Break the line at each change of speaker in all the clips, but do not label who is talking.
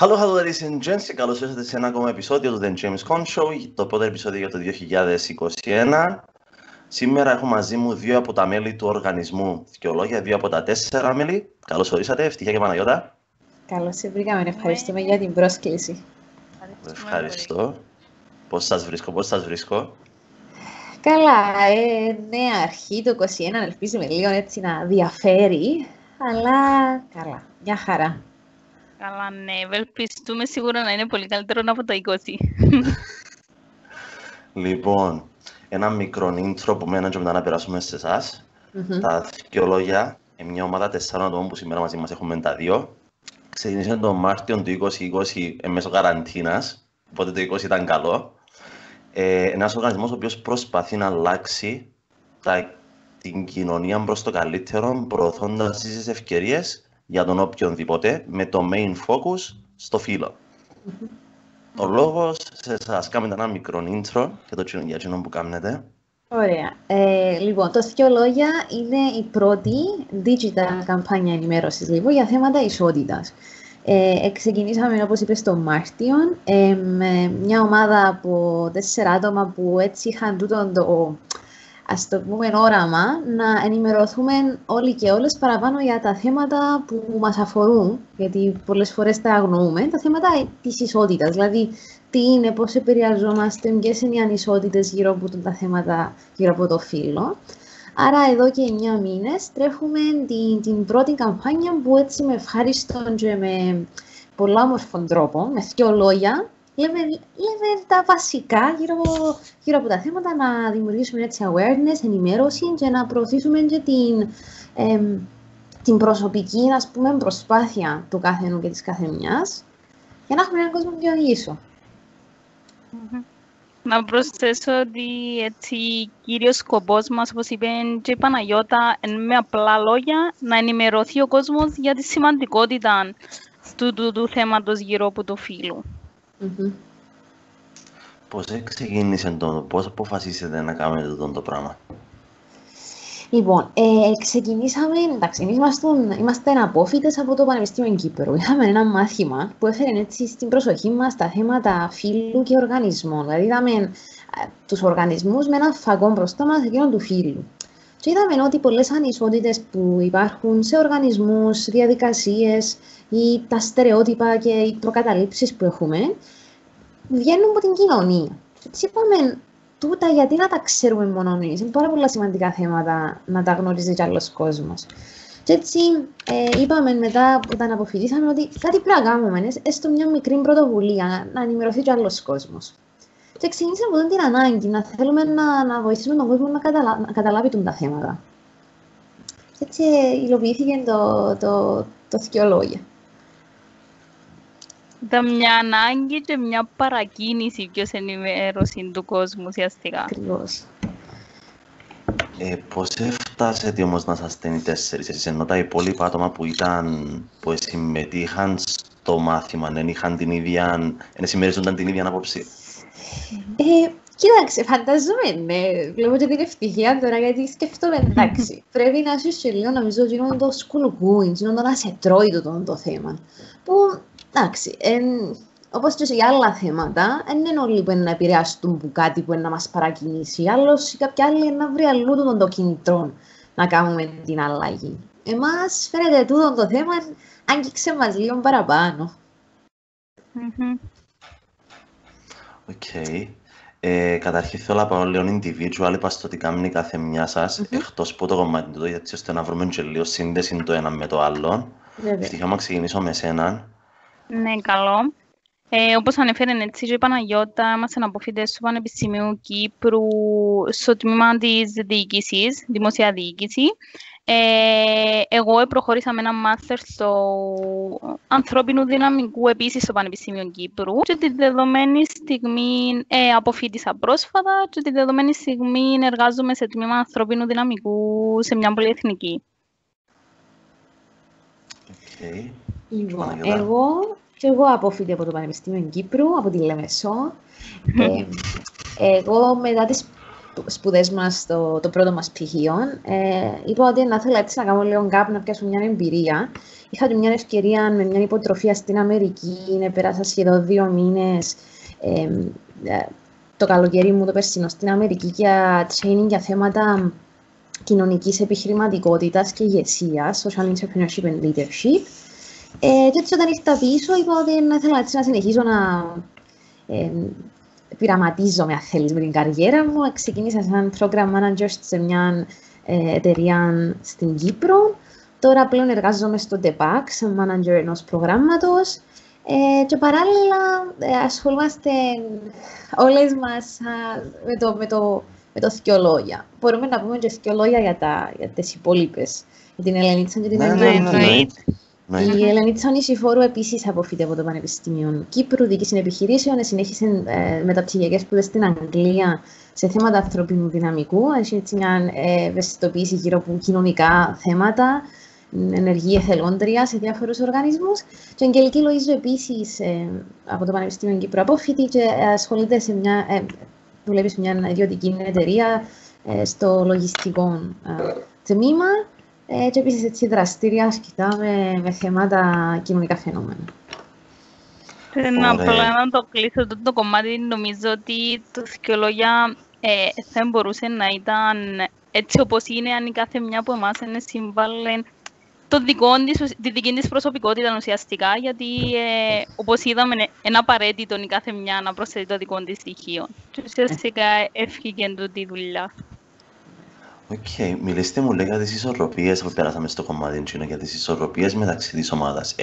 Hello, hello, ladies and gents, και καλώς ήρθατε σε ένα ακόμα επεισόδιο του The James Con Show, το πρώτο επεισόδιο για το 2021. Σήμερα έχω μαζί μου δύο από τα μέλη του οργανισμού Δικαιολόγια, δύο από τα 4 μέλη. Καλώς ορίσατε, Ευτυχία και Παναγιώτα.
Καλώς σε βρήκαμε, ευχαριστούμε για την πρόσκληση.
Ευχαριστώ. Πώς σας βρίσκω?
Καλά, νέα αρχή, το 2021, ελπίζουμε λίγο έτσι να διαφέρει, αλλά καλά, μια χαρά.
Καλά, ναι, ευελπιστούμε σίγουρα να είναι πολύ καλύτερο από το 20.
Λοιπόν, ένα μικρό intro που μένα και μετά να περάσουμε σε εσάς. Τα Δικαιολόγια, μια ομάδα 4 ατόμων που σήμερα μαζί μας έχουμε τα δύο. Ξεκίνησε τον Μάρτιο του 2020 μέσω καραντίνας, οπότε το 20 ήταν καλό. Ένας οργανισμός ο οποίος προσπαθεί να αλλάξει την κοινωνία προς το καλύτερο, προωθώντας τις ευκαιρίες για τον οποιονδήποτε, με το main focus στο φύλο. Ο λόγος σε εσάς, κάνετε ένα μικρό intro για εκείνο που κάνετε.
Ωραία. Λοιπόν, το Δικαιολόγια είναι η πρώτη digital καμπάνια ενημέρωσης για θέματα ισότητας. Ξεκινήσαμε, όπως είπες, τον Μάρτιο, με μια ομάδα από 4 άτομα που έτσι είχαν τούτο το, ας το πούμε, όραμα να ενημερωθούμε όλοι και όλες παραπάνω για τα θέματα που μας αφορούν, γιατί πολλές φορές τα αγνοούμε, τα θέματα της ισότητας, δηλαδή τι είναι, πώς επηρεαζόμαστε, ποιες είναι οι ανισότητες γύρω από τα θέματα γύρω από το φύλο. Άρα εδώ και 9 μήνες τρέχουμε την πρώτη καμπάνια που έτσι με ευχάριστον και με πολλά όμορφων τρόπο, με 2 λόγια, λέμε τα βασικά γύρω από τα θέματα, να δημιουργήσουμε έτσι awareness, ενημέρωση και να προωθήσουμε και την προσωπική, ας πούμε, προσπάθεια του καθενού και της καθεμιάς για να έχουμε έναν κόσμο πιο ίσο.
Να προσθέσω ότι έτσι κύριος σκοπός μας, όπως είπε και η Παναγιώτα, με απλά λόγια, να ενημερωθεί ο κόσμος για τη σημαντικότητα του θέματος γύρω από το φύλο.
Πώς ξεκίνησε πώς αποφασίσετε να κάνετε το πράγμα?
Λοιπόν, ξεκινήσαμε, εντάξει, εμείς είμαστε απόφοιτες από το Πανεπιστήμιο Κύπρου. Είχαμε ένα μάθημα που έφερε έτσι στην προσοχή μας τα θέματα φύλου και οργανισμών. Δηλαδή, είδαμε τους οργανισμούς με ένα φακό μπροστά μας εκείνον του φύλου. Και είδαμε ότι πολλές ανισότητες που υπάρχουν σε οργανισμούς, διαδικασίες ή τα στερεότυπα και οι προκαταλήψεις που έχουμε, βγαίνουν από την κοινωνία. Έτσι είπαμε, τούτα γιατί να τα ξέρουμε μόνο εμείς. Είναι πάρα πολλά σημαντικά θέματα να τα γνωρίζει κι άλλος κόσμος. Και έτσι είπαμε μετά, όταν αποφοιτήσαμε, ότι κάτι πρέπει να κάνουμε, έστω μια μικρή πρωτοβουλία, να ενημερωθεί κι άλλος κόσμος. Και ξεκινήσαμε από την ανάγκη να θέλουμε να βοηθήσουμε τον κόσμο να καταλάβει τα θέματα. Και έτσι υλοποιήθηκε το Δικαιολόγια.
Ήταν μια ανάγκη και μια παρακίνηση ποιος ενημέρωση του κόσμου ουσιαστικά.
Ακριβώς.
Πώς έφτασετε όμως να σας στέλνει 4, εσείς ενώ τα υπόλοιπα άτομα που συμμετείχαν στο μάθημα, δεν συμμερίζονταν την ίδια άποψη?
Κοίταξε, φανταζόμαι, ναι, βλέπω και την ευτυχία τώρα, γιατί σκέφτομαι, εντάξει, πρέπει να είσαι σε λίγο, νομίζω, ότι είναι το school going, είναι το να σε τρώει το θέμα. Που, εντάξει, όπως και σε άλλα θέματα, δεν είναι όλοι που είναι να επηρεαστούν από κάτι που είναι να μας παρακινήσει, άλλος ή κάποιοι άλλοι είναι να βρει αλλού το κινητρό να κάνουμε την αλλαγή. Εμάς φαίνεται τούτο το θέμα, άγγιξε μας λίγο παραπάνω.
Οκ. Καταρχήν θέλω να πάω λίγο individual, είπα στο τι κάνει κάθε μια σας, εκτός από το κομμάτι του, γιατί ώστε να βρούμε και λίγο σύνδεση το ένα με το άλλο. Ευτυχώς να ξεκινήσω με εσέναν.
Ναι, καλό. Όπως ανέφερε έτσι και η Παναγιώτα, είμαστε αποφοιτές του Πανεπιστημίου Κύπρου στο τμήμα της διοίκησης, δημόσια διοίκηση. Εγώ προχώρησα με ένα μάστερ στο ανθρώπινου δυναμικού επίσης στο Πανεπιστήμιο Κύπρου και τη δεδομένη στιγμή αποφοίτησα πρόσφατα και τη δεδομένη στιγμή εργάζομαι σε τμήμα ανθρώπινου δυναμικού σε μια πολυεθνική.
Λοιπόν, εγώ αποφύτησα από το Πανεπιστήμιο Κύπρου, από τη Λεμεσό. Εγώ μετά τις σπουδές μας, το πρώτο μας πτυχίο, είπα ότι να θέλω έτσι να κάνω λίγο gap, να πιάσω μια εμπειρία. Είχα μια ευκαιρία με μια υποτροφία στην Αμερική, πέρασα σχεδόν 2 μήνες το καλοκαίρι μου το περσινό στην Αμερική για training για θέματα κοινωνικής επιχειρηματικότητας και ηγεσίας, social entrepreneurship and leadership. Και έτσι όταν ήρθα πίσω είπα ότι να ήθελα έτσι να συνεχίσω να πειραματίζομαι, αν θέλεις, με την καριέρα μου. Ξεκίνησα σαν program manager σε μια εταιρεία στην Κύπρο. Τώρα πλέον εργάζομαι στο DEPAC, σαν manager ενός προγράμματος. Και παράλληλα ασχολούμαστε όλες μας με το δυο λόγια. Μπορούμε να πούμε και δυο λόγια για τις υπόλοιπες, για την Ελενίτσα και την Αγγελική. Η Ελενίτσα Νησιφόρου επίσης αποφύτει από το Πανεπιστήμιο Κύπρου, διοίκηση επιχειρήσεων, συνέχισε μεταπτυχιακές σπουδές στην Αγγλία σε θέματα ανθρωπίνου δυναμικού. Έχει έτσι μια ευαισθητοποίηση γύρω από κοινωνικά θέματα, ενεργή εθελόντρια σε διάφορους οργανισμούς. Και η Αγγελική Λοΐζου επίσης από το Πανεπιστήμιο Κύπρου απόφοιτη και ασχολείται δουλεύει σε μια ιδιωτική εταιρεία στο λογιστικό τμήμα. Και επίσης έτσι δραστήρια ασκητά με θέματα κοινωνικά φαινόμενα.
Απλά να το κλείσω το κομμάτι, νομίζω ότι το δυο λόγια θα μπορούσε να ήταν έτσι όπως είναι, αν η κάθε μια από εμάς είναι συμβάλλει τη δική της προσωπικότητα ουσιαστικά, γιατί όπως είδαμε είναι απαραίτητο η κάθε μια να προσθέτει το δικό της στοιχείο. Και ουσιαστικά έφυγε τούτη δουλειά.
Οκ, μιλήστε μου για τις ισορροπίες που περάσαμε στο κομμάτι για τις ισορροπίες μεταξύ της ομάδας.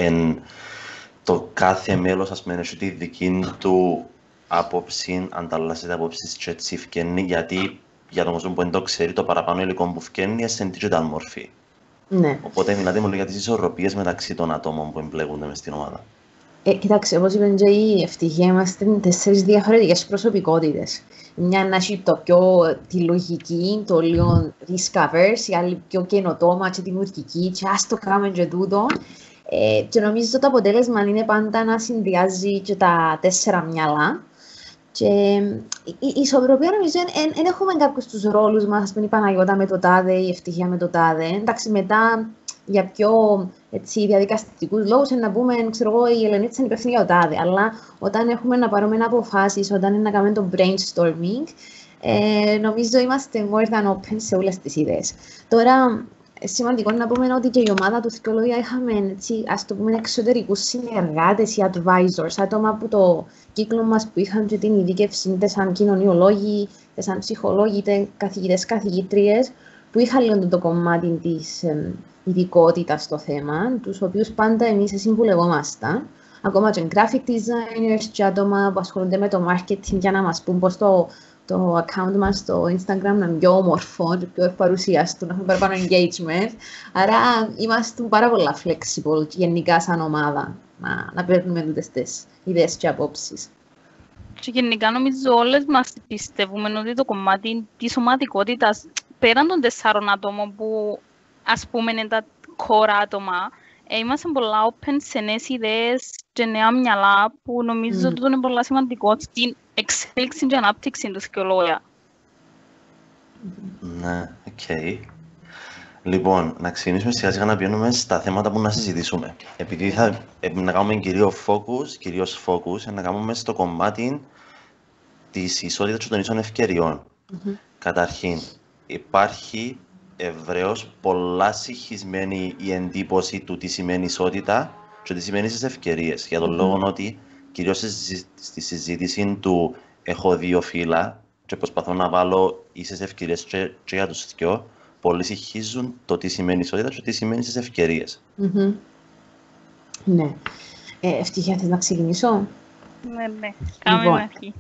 Το κάθε μέλος, ας πούμε, έχει τη δική του άποψη, ανταλλάσσεται απόψεις και έτσι φκένει, γιατί για τον κόσμο που δεν το ξέρει, το παραπάνω υλικό που φκένει είναι digital μορφή.
Ναι.
Οπότε μιλάτε μου για τις ισορροπίες μεταξύ των ατόμων που εμπλέκονται μες στην ομάδα.
Κοιτάξτε, όπως είπε και η Ευτυχία, είμαστε 4 διαφορετικές προσωπικότητες. Μια να έχει τη λογική, το λίγο risk-averse, η άλλη πιο καινοτόμα και δημιουργική, και ας το κάνουμε και τούτο. Και νομίζω ότι το αποτέλεσμα είναι πάντα να συνδυάζει και τα 4 μυαλά. Και η ισορροπία νομίζω δεν έχουμε κάποιους τους ρόλους μας, ας πούμε η Παναγιώτα με το τάδε, η Ευτυχία με το τάδε. Εντάξει, μετά για πιο διαδικαστικούς λόγους να πούμε, ξέρω εγώ, η Ελενίτσα είναι υπεύθυνη για το τάδε. Αλλά όταν έχουμε να πάρουμε αποφάσεις, όταν είναι να κάνουμε το brainstorming, νομίζω είμαστε more than open σε όλες τις ιδέες. Τώρα, σημαντικό να πούμε ότι και η ομάδα του δυο λόγια είχαμε, έτσι, ας το πούμε, εξωτερικούς συνεργάτες ή advisors, άτομα από το κύκλο μας που είχαν και την ειδίκευση, είτε σαν κοινωνιολόγοι, είτε σαν ψυχολόγοι, είτε καθηγητές, καθηγήτριες, που είχαν λίγο το κομμάτι της ειδικότητας στο θέμα, τους οποίους πάντα εμείς συμβουλευόμασταν. Ακόμα και graphic designers και άτομα που ασχολούνται με το marketing για να μας πούν πώς το account μας στο Instagram να είναι πιο όμορφο και πιο ευπαρουσιαστό, να έχουμε παραπάνω engagement. Άρα είμαστε πάρα πολλά flexible και γενικά σαν ομάδα να παίρνουμε τις ιδέες και απόψεις.
Και γενικά νομίζω όλες μας πιστεύουμε ότι το κομμάτι της ομαδικότητας, πέραν των 4 ατόμων που ας πούμε είναι τα core άτομα, είμαστε πολλά open σε νέες ιδέες και νέα μυαλά που νομίζω ότι είναι πολύ σημαντικό στην εξέλιξη και ανάπτυξη του δυο λόγια.
Ναι, οκ. Λοιπόν, να ξεκινήσουμε σιγά σιγά να πιένουμε στα θέματα που να συζητήσουμε. Επειδή θα να κάνουμε κυρίως focus, να κάνουμε στο κομμάτι της ισότητας και των ίσων ευκαιριών. Καταρχήν, υπάρχει ευρέως πολλά συγχυσμένη η εντύπωση του τι σημαίνει ισότητα και τι σημαίνει στις ευκαιρίες. Για τον λόγο ότι κυρίως στη συζήτηση του έχω 2 φύλλα και προσπαθώ να βάλω ίσες ευκαιρίες και για τους δυο, πολλοί συγχύζουν το τι σημαίνει ισότητα και τι σημαίνει στις ευκαιρίες.
Ναι. Ευτυχία, θες να ξεκινήσω?
Ναι. Κάμε
Λοιπόν,
αρχή.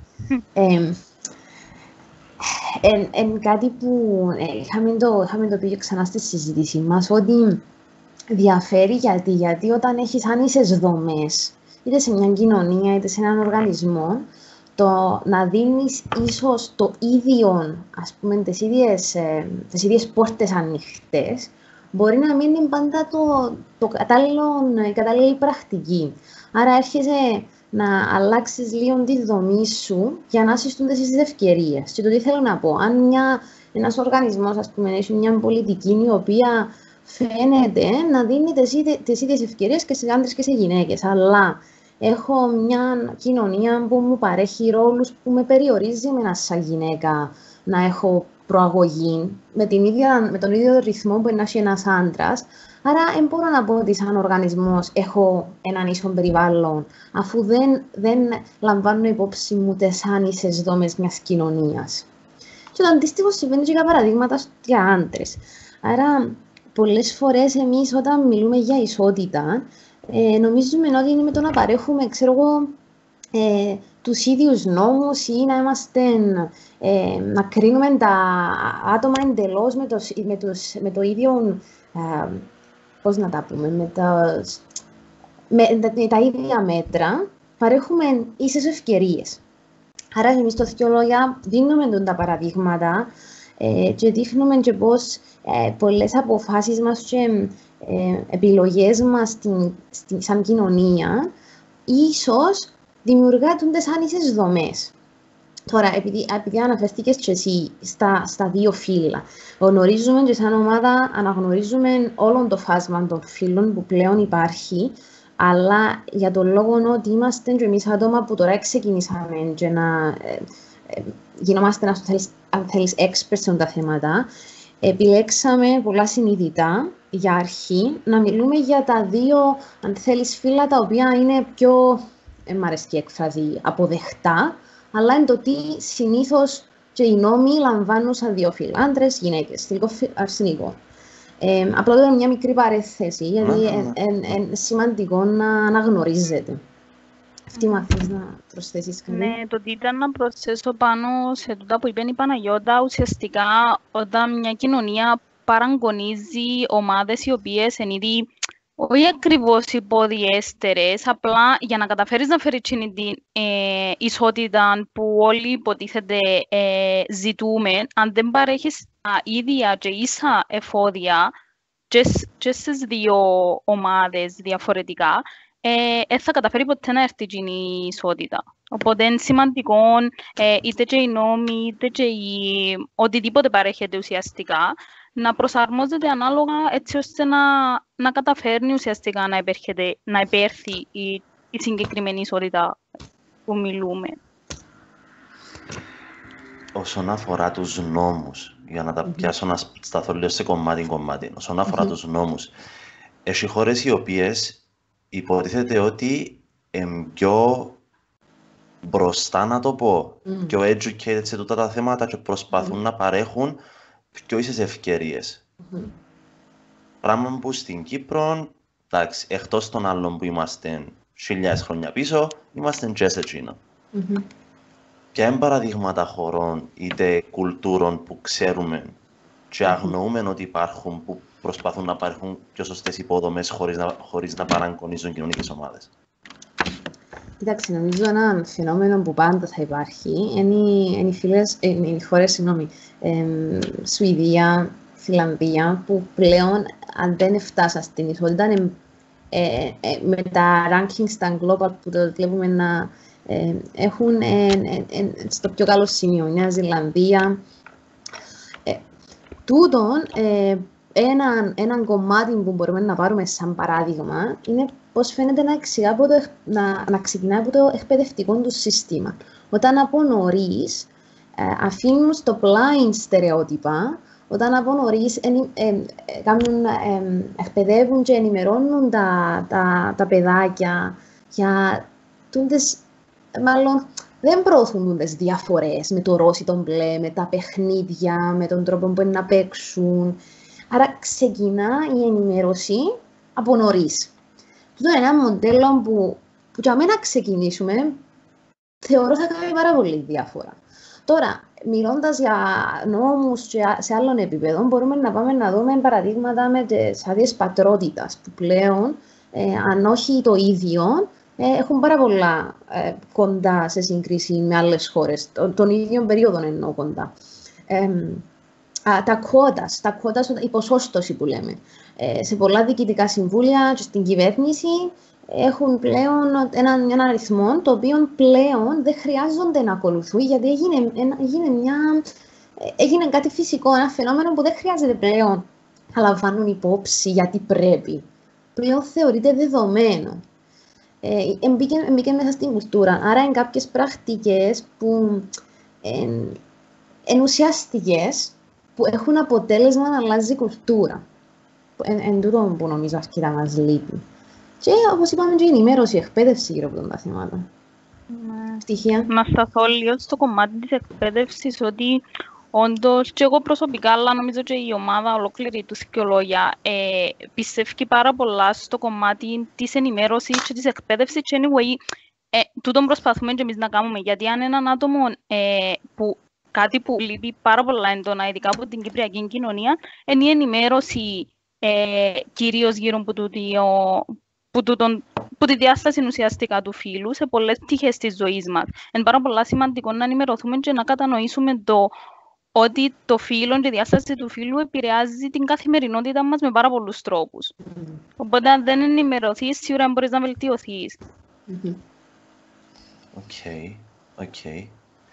Εν κάτι που είχαμε το πει ξανά στη συζήτηση μας, ότι διαφέρει γιατί όταν έχεις άνισες δομές, είτε σε μια κοινωνία είτε σε έναν οργανισμό, το να δίνεις ίσως το ίδιο, ας πούμε, τις ίδιες πόρτες ανοιχτές, μπορεί να μην είναι πάντα η κατάλληλη πρακτική. Άρα έρχεσαι να αλλάξεις λίγο τη δομή σου για να συστούν τις ευκαιρίες. Και το τι θέλω να πω, αν ένας οργανισμός, ας πούμε, έχει μια πολιτική η οποία φαίνεται να δίνει τις ίδιες ευκαιρίες και σε άντρες και σε γυναίκες, αλλά έχω μια κοινωνία που μου παρέχει ρόλους που με περιορίζει εμένα σαν γυναίκα να έχω προαγωγή με τον ίδιο ρυθμό που έχει ένας άντρας. Άρα δεν μπορώ να πω ότι σαν οργανισμός έχω έναν ίσο περιβάλλον, αφού δεν λαμβάνω υπόψη μου τις άνισες δόμες μιας κοινωνίας. Και το αντίστοιχο συμβαίνει και για παραδείγματα για άντρες. Άρα, πολλές φορές εμείς όταν μιλούμε για ισότητα, νομίζουμε ότι είναι με το να παρέχουμε, τους ίδιους νόμους ή να κρίνουμε τα άτομα εντελώς με το ίδιο, πώς να τα πούμε, με τα ίδια μέτρα, παρέχουμε ίσες ευκαιρίες. Άρα, εμείς στο δύο λόγια δίνουμε τα παραδείγματα και δείχνουμε και πώς πολλές αποφάσεις μας και επιλογές μας σαν κοινωνία ίσως δημιουργούν τις άνισες δομές. Τώρα, επειδή αναφερθήκες και εσύ στα δύο φύλλα, γνωρίζουμε και σαν ομάδα αναγνωρίζουμε όλο το φάσμα των φύλων που πλέον υπάρχει, αλλά για τον λόγο ότι είμαστε και εμείς άτομα που τώρα ξεκινήσαμε και να γινόμαστε, αν θέλεις, experts σε τα θέματα, επιλέξαμε πολλά συνειδητά για αρχή να μιλούμε για τα δύο, αν θέλεις, φύλλα τα οποία είναι πιο, μ' αρέσει η έκφραση, αποδεχτά, αλλά είναι το τι συνήθως και οι νόμοι λαμβάνουν σαν δύο φύλλα, άντρες, γυναίκες, θηλυκό, αρσενικό. Απλά τώρα μια μικρή παρέθεση, γιατί είναι σημαντικό να αναγνωρίζετε. Αυτή μαθαίνεις να προσθέσεις κάτι.
Ναι, το τι ήταν να προσθέσω πάνω σε τούτα που είπε η Παναγιώτα, ουσιαστικά όταν μια κοινωνία παραγωνίζει ομάδες οι οποίες είναι ήδη όχι ακριβώς υποδιέστερες, απλά για να καταφέρεις να φέρεις την ισότητα που όλοι υποτίθεται ζητούμε, αν δεν παρέχεις τα ίδια και ίσα εφόδια και στις δύο ομάδες διαφορετικά, θα καταφέρει ποτέ να έρθει η ισότητα. Οπότε είναι σημαντικό είτε και οι νόμοι, είτε και οτιδήποτε παρέχεται ουσιαστικά, να προσαρμόζεται ανάλογα έτσι ώστε να καταφέρνει ουσιαστικά να υπέρθει η συγκεκριμένη ισότητα που μιλούμε.
Όσον αφορά τους νόμους, για να τα πιάσω να σταθώ λίγο σε κομμάτι, όσον αφορά τους νόμους, έχει χώρες οι οποίες υποτίθεται ότι πιο μπροστά, να το πω, πιο educated σε τούτα τα θέματα και προσπαθούν να παρέχουν πιο ίσες ευκαιρίες. Πράγμα που στην Κύπρο, εντάξει, εκτός των άλλων που είμαστε 1000 χρόνια πίσω, είμαστε και σε εκείνο. Ποια είναι παραδείγματα χωρών είτε κουλτούρων που ξέρουμε και αγνοούμε ότι υπάρχουν, που προσπαθούν να παρέχουν πιο σωστές υποδομές χωρίς να παραγωνίζουν κοινωνικές ομάδες?
Κοιτάξτε, νομίζω ένα φαινόμενο που πάντα θα υπάρχει είναι οι χώρες, Σουηδία, Φιλανδία, που πλέον αν δεν φτάσαν στην ισότητα, με τα rankings στα global που το βλέπουμε να έχουν στο πιο καλό σημείο. Νέα Ζηλανδία. Τούτον, έναν κομμάτι που μπορούμε να πάρουμε σαν παράδειγμα είναι πώς φαίνεται να ξεκινάει από το εκπαιδευτικό του σύστημα. Όταν από νωρίς αφήνουν στο blind στερεότυπα, όταν από νωρίς εκπαιδεύουν και ενημερώνουν τα παιδάκια για τούντες, μάλλον δεν προωθούν τις διαφορές με το ροζ ή το μπλε, με τα παιχνίδια, με τον τρόπο που είναι να παίξουν. Άρα ξεκινά η ενημέρωση από νωρίς. Αυτό είναι ένα μοντέλο που για μένα ξεκινήσουμε, θεωρώ θα κάνει πάρα πολύ διάφορα. Τώρα, μιλώντας για νόμους και σε άλλων επίπεδων, μπορούμε να πάμε να δούμε παραδείγματα με τις άδειες πατρότητας, που πλέον, αν όχι το ίδιο, έχουν πάρα πολλά κοντά σε σύγκριση με άλλες χώρες, των ίδιων περίοδων εννοώ κοντά. Τα quotas, η ποσόστοση που λέμε. Σε πολλά διοικητικά συμβούλια και στην κυβέρνηση έχουν πλέον έναν αριθμό, το οποίο πλέον δεν χρειάζονται να ακολουθούν, γιατί έγινε κάτι φυσικό, ένα φαινόμενο που δεν χρειάζεται πλέον να λαμβάνουν υπόψη γιατί πρέπει. Πλέον θεωρείται δεδομένο. Μπήκε μέσα στην κουλτούρα. Άρα είναι κάποιες πρακτικές που είναι ουσιαστικές, που έχουν αποτέλεσμα να αλλάζει η κουλτούρα. Εν τούτο που νομίζω αρκετά μας λείπει. Και όπως είπαμε και η ενημέρωση, η εκπαίδευση γύρω από τα θέματα. Στοιχεία.
Να σταθώ λίγο στο κομμάτι της εκπαίδευσης, ότι όντως και εγώ προσωπικά, αλλά νομίζω και η ομάδα ολόκληρη του Δικαιολόγια πιστεύει πάρα πολλά στο κομμάτι της ενημέρωσης και της εκπαίδευσης και anyway, τούτον προσπαθούμε και εμείς να κάνουμε, γιατί αν έναν άτομο που κάτι που λείπει πάρα πολλά έντονα, ειδικά από την κυπριακή κοινωνία, είναι η ενημέρωση κυρίως γύρω από τη διάσταση ουσιαστικά του φύλου σε πολλές πτυχές της ζωής μας. Είναι πάρα πολλά σημαντικό να ενημερωθούμε και να κατανοήσουμε ότι το φύλο και η διάσταση του φύλου επηρεάζει την καθημερινότητα μας με πάρα πολλούς τρόπους. Οπότε αν δεν ενημερωθείς, σίγουρα δεν μπορείς να βελτιωθείς.
Οκ.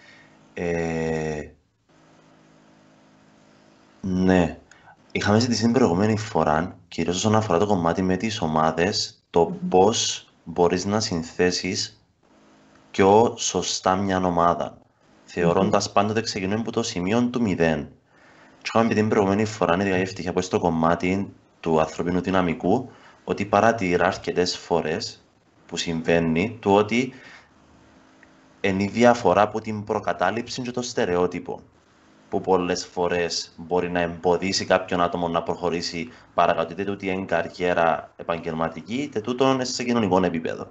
Ναι. Είχαμε ζητήσει την προηγούμενη φορά, κυρίως όσον αφορά το κομμάτι με τις ομάδες, το πώς μπορείς να συνθέσεις πιο σωστά μια ομάδα, θεωρώντας πάντοτε ξεκινούμε από το σημείο του 0. Και είχαμε πει την προηγούμενη φορά, ειδικά η ευτυχία που στο κομμάτι του ανθρωπίνου δυναμικού, ότι παρατηρά αρκετές φορές που συμβαίνει το ότι είναι η διαφορά από την προκατάληψη και το στερεότυπο, που πολλές φορές μπορεί να εμποδίσει κάποιον άτομο να προχωρήσει παρακάτω, είτε τούτη είναι καριέρα επαγγελματική, είτε τούτο σε κοινωνικό επίπεδο.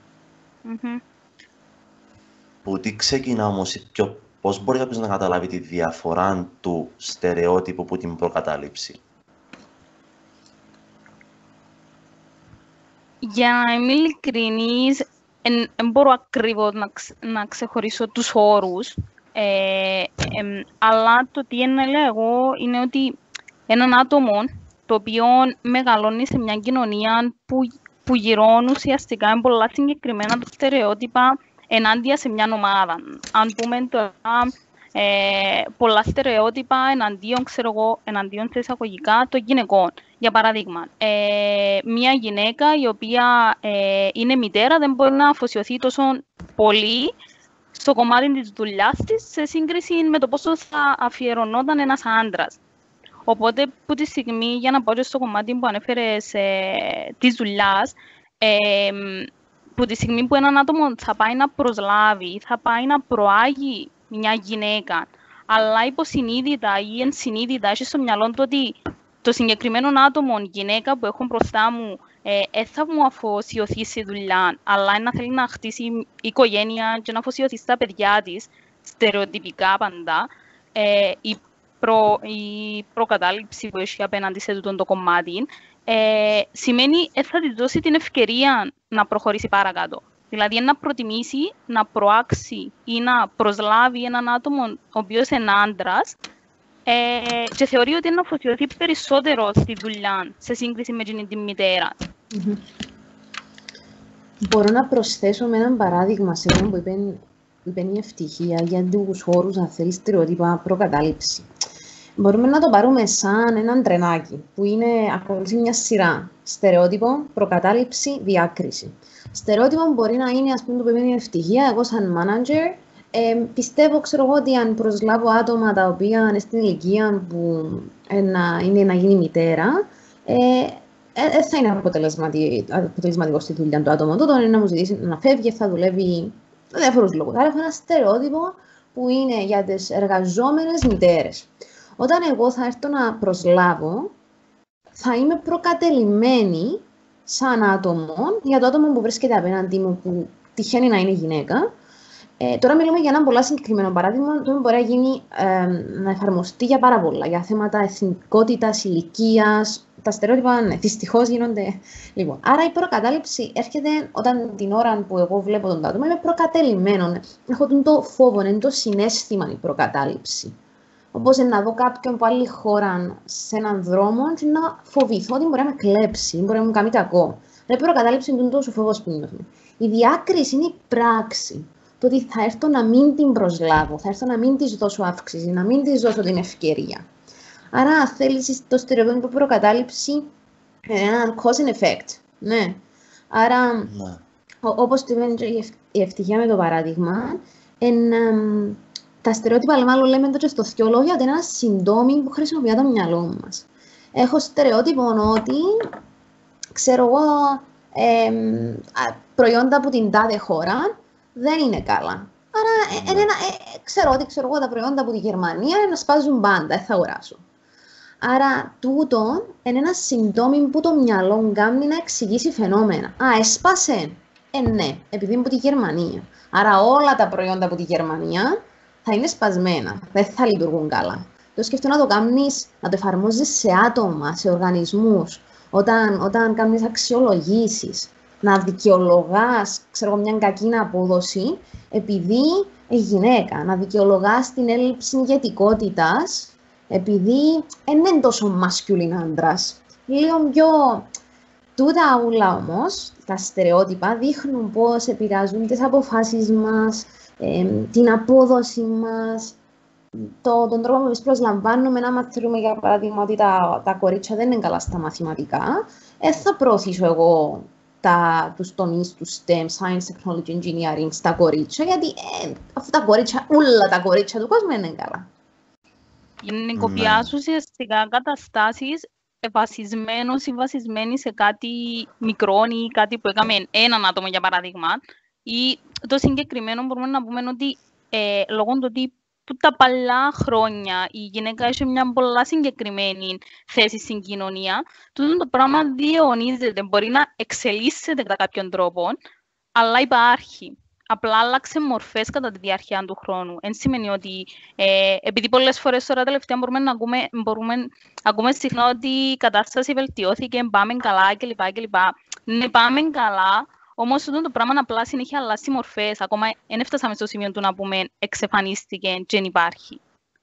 Που τι ξεκινά όμως, πώς μπορεί κάποιος να καταλάβει τη διαφορά του στερεότυπου από την προκατάληψη?
Για να είμαι ειλικρινής, δεν μπορώ ακριβώς να ξεχωρίσω τους όρους, αλλά το τι λέω εγώ είναι ότι έναν άτομο το οποίο μεγαλώνει σε μια κοινωνία που γυρώνει ουσιαστικά είναι πολλά συγκεκριμένα τα στερεότυπα ενάντια σε μια ομάδα. Αν πούμε τώρα πολλά στερεότυπα εναντίον σε εισαγωγικά των γυναικών. Για παράδειγμα, μια γυναίκα η οποία είναι μητέρα δεν μπορεί να αφοσιωθεί τόσο πολύ στο κομμάτι της δουλειάς της σε σύγκριση με το πόσο θα αφιερωνόταν ένας άντρας. Οπότε, που τη στιγμή, για να πάω στο κομμάτι που ανέφερες της δουλειάς, που τη στιγμή που έναν άτομο θα πάει να προσλάβει, θα πάει να προάγει μια γυναίκα, αλλά υποσυνείδητα ή ενσυνείδητα έχει στο μυαλό του ότι το συγκεκριμένο άτομο, γυναίκα που έχω μπροστά μου, θα μου αφοσιωθεί στη δουλειά, αλλά να θέλει να χτίσει οικογένεια και να αφοσιωθεί στα παιδιά της, στερεοτυπικά πάντα, η προκατάληψη που έχει απέναντι σε τούτο το κομμάτι, σημαίνει θα της δώσει την ευκαιρία να προχωρήσει παρακάτω. Δηλαδή, να προτιμήσει, να προάξει ή να προσλάβει έναν άτομο ο οποίος είναι άντρας και θεωρεί ότι είναι να αφοσιωθεί περισσότερο στη δουλειά σε σύγκριση με την μητέρα.
Μπορώ να προσθέσω με έναν παράδειγμα σε αυτό που είπε η Ευτυχία για τους όρους, αν θέλει, στερεότυπα, προκατάληψη. Μπορούμε να το πάρουμε σαν έναν τρενάκι που ακολουθεί μια σειρά. Στερεότυπο, προκατάληψη, διάκριση. Στερεότυπο μπορεί να είναι, ας πούμε, το που είπε η Ευτυχία, εγώ σαν manager, πιστεύω, ότι αν προσλάβω άτομα τα οποία είναι στην ηλικία που είναι να γίνει μητέρα, θα είναι αποτελεσματικό στη δουλειά του άτομο. Τότε είναι να μου ζητήσει να φεύγει, θα δουλεύει με διάφορους λόγους. Άρα, έχω ένα στερεότυπο που είναι για τις εργαζόμενες μητέρες. Όταν εγώ θα έρθω να προσλάβω, θα είμαι προκατελημένη σαν άτομο για το άτομο που βρίσκεται απέναντί μου, που τυχαίνει να είναι γυναίκα. Τώρα μιλούμε για ένα πολλά συγκεκριμένο παράδειγμα, το οποίο μπορεί να γίνει να εφαρμοστεί για πάρα πολλά, για θέματα εθνικότητας, ηλικίας. Τα στερεότυπα, δυστυχώς γίνονται. Λοιπόν, άρα η προκατάληψη έρχεται όταν την ώρα που εγώ βλέπω τον άτομο, είμαι προκατελημένο. Έχω το φόβο, είναι το συναίσθημα η προκατάληψη. Όπως να δω κάποιον από άλλη χώρα σε έναν δρόμο και να φοβηθώ ότι μπορεί να με κλέψει, μπορεί να μου κάνει κακό. Η προκατάληψη είναι τόσο φόβος που νιώθουμε. Η διάκριση είναι η πράξη. Το ότι θα έρθω να μην την προσλάβω, θα έρθω να μην της δώσω αύξηση, να μην της δώσω την ευκαιρία. Άρα, θέλεις το στερεότυπο προκατάληψη έναν cause and effect. Ναι. Άρα, όπως το είπε η Ευτυχία με το παράδειγμα, τα στερεότυπα, μάλλον λέμε το και στο δυο λόγια, ότι είναι ένα συντόμι που χρησιμοποιεί το μυαλό μας. Έχω στερεότυπο ότι, ξέρω εγώ, προϊόντα από την τάδε χώρα δεν είναι καλά. Άρα, ξέρω εγώ τα προϊόντα από τη Γερμανία να σπάζουν πάντα, δεν θα αγοράσω. Άρα, τούτο είναι ένα συντόμι που το μυαλό κάνει να εξηγήσει φαινόμενα. Έσπασε. Ναι, επειδή είναι από τη Γερμανία. Άρα, όλα τα προϊόντα από τη Γερμανία θα είναι σπασμένα, δεν θα λειτουργούν καλά. Το σκέφτομαι να το κάνεις, να το εφαρμόζεις σε άτομα, σε οργανισμούς, όταν κάνεις αξιολογήσεις, να δικαιολογάς, ξέρω, μια κακή απόδοση, επειδή γυναίκα, να δικαιολογάς την έλλειψη ηγετικότητας, επειδή δεν είναι τόσο masculine άντρας. Λίγο πιο... Τούτα όλα όμως, τα στερεότυπα, δείχνουν πώς επηρεάζουν τις αποφάσεις μας, την απόδοση μας, τον τρόπο που εμείς προσλαμβάνουμε. Άμα θεωρούμε, για παράδειγμα, ότι τα κορίτσια δεν είναι καλά στα μαθηματικά, θα προωθήσω εγώ τους τομείς του STEM, Science, Technology, Engineering, στα κορίτσια, γιατί αυτά τα κορίτσια, όλα τα κορίτσια του κόσμου είναι καλά.
Νοικοποιάς ουσιαστικά καταστάσεις βασισμένος ή βασισμένοι σε κάτι μικρό ή κάτι που έκαμε έναν άτομο, για παράδειγμα, ή το συγκεκριμένο μπορούμε να πούμε ότι λόγω του ότι που τα παλιά χρόνια η γυναίκα έχει μια πολλά συγκεκριμένη θέση στην κοινωνία, τούτο το πράγμα διαιωνίζεται, μπορεί να εξελίσσεται κατά κάποιον τρόπο, αλλά υπάρχει. Απλά άλλαξε μορφές κατά τη διάρκεια του χρόνου. Εν σημαίνει ότι, επειδή πολλές φορές τώρα τελευταία ακούμε συχνά ότι η κατάσταση βελτιώθηκε, πάμε καλά κλπ. Ναι, πάμε καλά, όμως αυτό το πράγμα απλά συνέχεια αλλάζει μορφές. Ακόμα δεν έφτασαμε στο σημείο του να πούμε εξεφανίστηκε και δεν υπάρχει.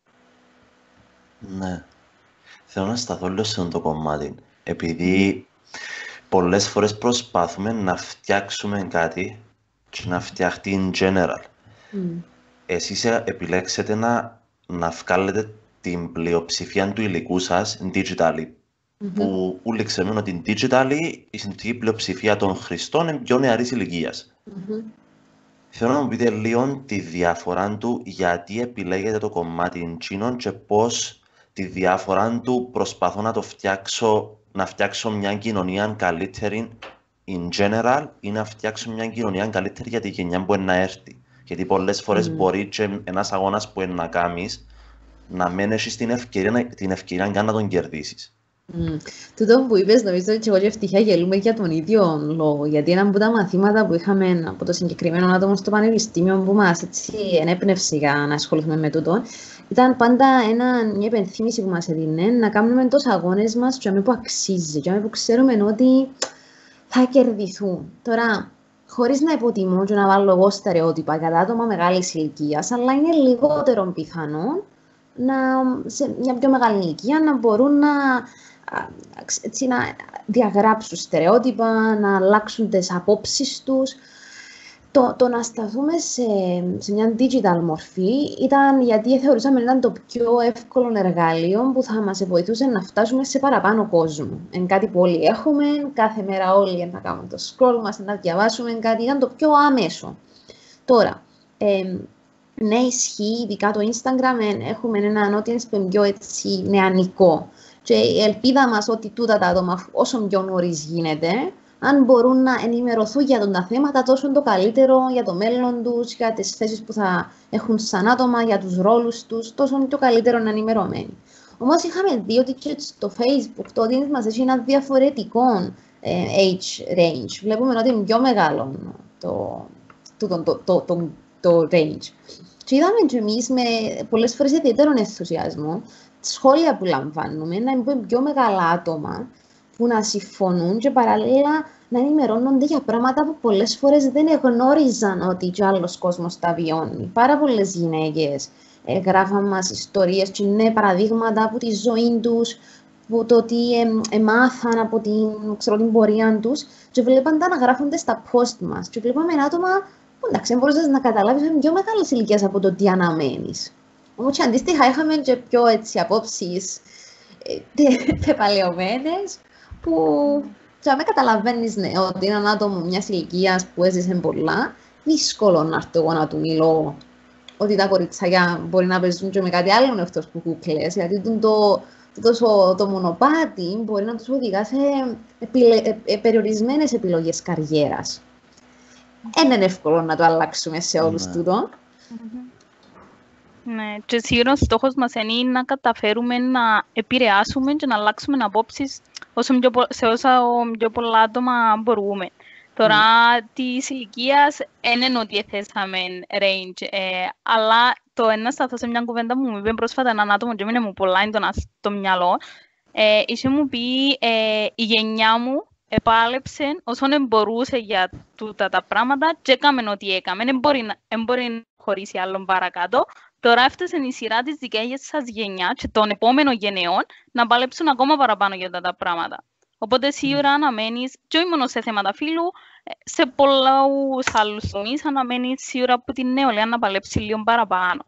Ναι. Θέλω να σταθώ λίγο σε αυτό το κομμάτι. Επειδή πολλές φορές προσπάθουμε να φτιάξουμε κάτι και να φτιαχτεί in general. Εσείς επιλέξετε να βγάλετε την πλειοψηφία του υλικού σας digitally. Που όλοι ξέρουμε ότι digitally η συνθετική πλειοψηφία των χρηστών είναι πιο νεαρής ηλικίας. Θέλω να μου πείτε λίγο τη διαφορά του, γιατί επιλέγετε το κομμάτι εκείνων και πώς τη διαφορά του προσπαθώ να φτιάξω μια κοινωνία καλύτερη in general ή να φτιάξω μια κοινωνία καλύτερη για τη γενιά που είναι να έρθει. Γιατί πολλές φορές μπορεί και ένας αγώνας που είναι να κάνεις να μην έχεις την ευκαιρία να τον κερδίσεις.
Τούτο που είπες, νομίζω ότι εγώ και Ευτυχία γελούμε για τον ίδιο λόγο. Γιατί ένα από τα μαθήματα που είχαμε από το συγκεκριμένο άτομο στο πανεπιστήμιο που μας ενέπνευσε για να ασχοληθούμε με τούτο, ήταν πάντα μια υπενθύμηση που μας έδινε να κάνουμε τους αγώνες μας και που αξίζει, και που ξέρουμε ότι θα κερδιθούν. Τώρα, χωρίς να υποτιμώ και να βάλω εγώ στερεότυπα για τα άτομα μεγάλης ηλικίας, αλλά είναι λιγότερο πιθανό σε μια πιο μεγάλη ηλικία να μπορούν να διαγράψουν στερεότυπα, να αλλάξουν τις απόψεις τους. Το να σταθούμε σε μια digital μορφή ήταν γιατί θεωρούσαμε ήταν το πιο εύκολο εργαλείο που θα μας βοηθούσε να φτάσουμε σε παραπάνω κόσμο. Είναι κάτι που όλοι έχουμε, κάθε μέρα όλοι να κάνουμε το scroll μας, να διαβάσουμε κάτι, ήταν το πιο άμεσο. Τώρα, ναι, ισχύει, ειδικά το Instagram, έχουμε έναν audience που είναι πιο έτσι νεανικό. Και η ελπίδα μας ότι τούτα τα άτομα, όσο πιο νωρίς γίνεται, αν μπορούν να ενημερωθούν για τα θέματα, τόσο το καλύτερο για το μέλλον τους, για τις θέσεις που θα έχουν σαν άτομα, για τους ρόλους τους, τόσο το καλύτερο να ενημερωμένοι. Όμως είχαμε δει ότι και στο Facebook το audience μας έχει ένα διαφορετικό age range. Βλέπουμε ότι είναι πιο μεγάλο το range. Και είδαμε και εμείς με πολλές φορές ιδιαίτερον ενθουσιασμό σχόλια που λαμβάνουμε να είναι πιο μεγάλα άτομα που να συμφωνούν και παράλληλα να ενημερώνονται για πράγματα που πολλές φορές δεν γνώριζαν ότι και άλλος κόσμος τα βιώνει. Πάρα πολλές γυναίκες γράφαν μας ιστορίες και νέα παραδείγματα από τη ζωή τους, που το τι μάθαν από την πορεία τους και βλέπαν τα να γράφονται στα post μας. Και βλέπαμε άτομα που εντάξει, μπορούσες να καταλάβεις με πιο μεγάλες ηλικίες από το τι αναμένεις. Όμως και αντίστοιχα είχαμε και πιο απόψεις πεπαλαιωμένες που και αν καταλαβαίνεις ότι είναι ένα άτομο μιας ηλικίας που έζησε πολλά, δύσκολο να έρθω εγώ να του μιλώ ότι τα κοριτσάκια μπορεί να παίζουν και με κάτι άλλο εκτός που κούκλες, γιατί το μονοπάτι μπορεί να τους οδηγά σε περιορισμένες επιλογές καριέρας. Δεν είναι εύκολο να το αλλάξουμε σε όλους τούτο.
Ναι, και σίγουρα ο στόχος μας είναι να καταφέρουμε να επηρεάσουμε και να αλλάξουμε απόψεις σε όσα πιο πολλά άτομα μπορούμε. Τώρα, της ηλικίας δεν είναι ότι θέσαμε range, αλλά να σταθώ σε μια κουβέντα που μου είπε πρόσφατα έναν άτομο και έμεινε μου πολλά έντονα στο μυαλό. Είχε μου πει η γενιά μου επάλεψε όσον μπορούσε για τούτα τα πράγματα και έκαμε ό,τι έκαμε. Δεν μπορεί να χωρίσει άλλον παρακάτω. Τώρα έφτασε η σειρά της δικές σας γενιά και των επόμενων γενεών να παλέψουν ακόμα παραπάνω για αυτά τα πράγματα. Οπότε σίγουρα αναμένεις, και όχι μόνο σε θέματα φύλου, σε πολλούς άλλους τομείς αναμένεις σίγουρα από την νεολαία να παλέψει λίγο παραπάνω.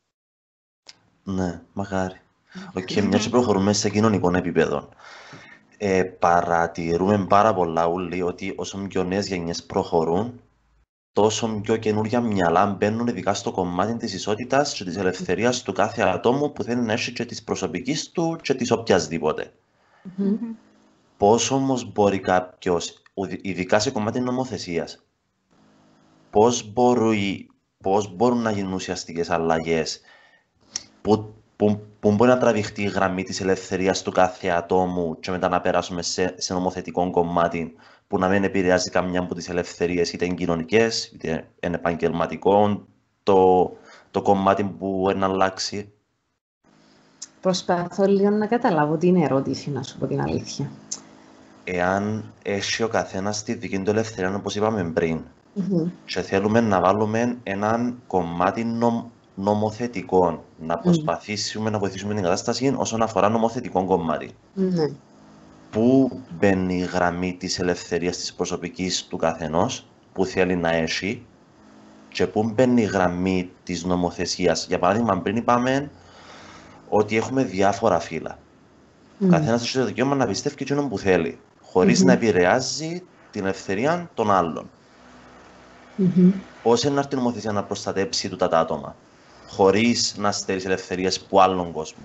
Ναι, μακάρι. Μια και προχωρούμε σε κοινωνικών επίπεδων. Παρατηρούμε πάρα πολλά όλοι ότι όσο πιο νέες γενιές προχωρούν, τόσο πιο καινούργια μυαλά μπαίνουν ειδικά στο κομμάτι της ισότητας και της ελευθερίας του κάθε ατόμου που θέλει να έχει και της προσωπικής του και της οποιασδήποτε. Πώς όμως μπορεί κάποιος, ειδικά σε κομμάτι νομοθεσίας, πώς μπορούν να γίνουν ουσιαστικές αλλαγές, που μπορεί να τραβηχτεί η γραμμή της ελευθερίας του κάθε ατόμου και μετά να περάσουμε σε νομοθετικό κομμάτι που να μην επηρεάζει καμιά από τις ελευθερίες, είτε είναι κοινωνικές, είτε είναι επαγγελματικό, το κομμάτι που μπορεί να αλλάξει.
Προσπαθώ λίγο να καταλάβω την ερώτηση, να σου πω την αλήθεια.
Εάν έχει ο καθένας τη δική του ελευθερία, όπως είπαμε πριν, και θέλουμε να βάλουμε έναν κομμάτι νομοθετικό, να προσπαθήσουμε να βοηθήσουμε την κατάσταση όσον αφορά νομοθετικό κομμάτι. Πού μπαίνει η γραμμή της ελευθερίας της προσωπικής του καθενός, που θέλει να έχει, και πού μπαίνει η γραμμή της νομοθεσίας. Για παράδειγμα, πριν είπαμε ότι έχουμε διάφορα φύλλα. Ο καθένας έχει το δικαίωμα να πιστεύει και εκείνον που θέλει, χωρίς να επηρεάζει την ελευθερία των άλλων. Πώς είναι να έρθει η νομοθεσία να προστατέψει τούτα τα άτομα, χωρίς να στερείς ελευθερίες που άλλον κόσμο.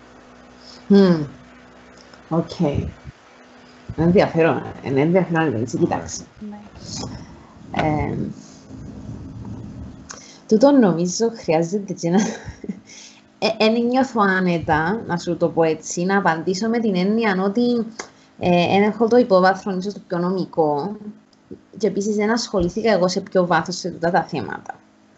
Οκ. Είναι ενδιαφέρον ερώτηση, κοιτάξτε. Τούτο νομίζω χρειάζεται και να... Εν νιώθω άνετα, να σου το πω έτσι, να απαντήσω με την έννοια ότι έχω το υπόβαθρο ίσως το πιο νομικό και επίσης δεν ασχολήθηκα εγώ σε πιο βάθος σε αυτά τα θέματα.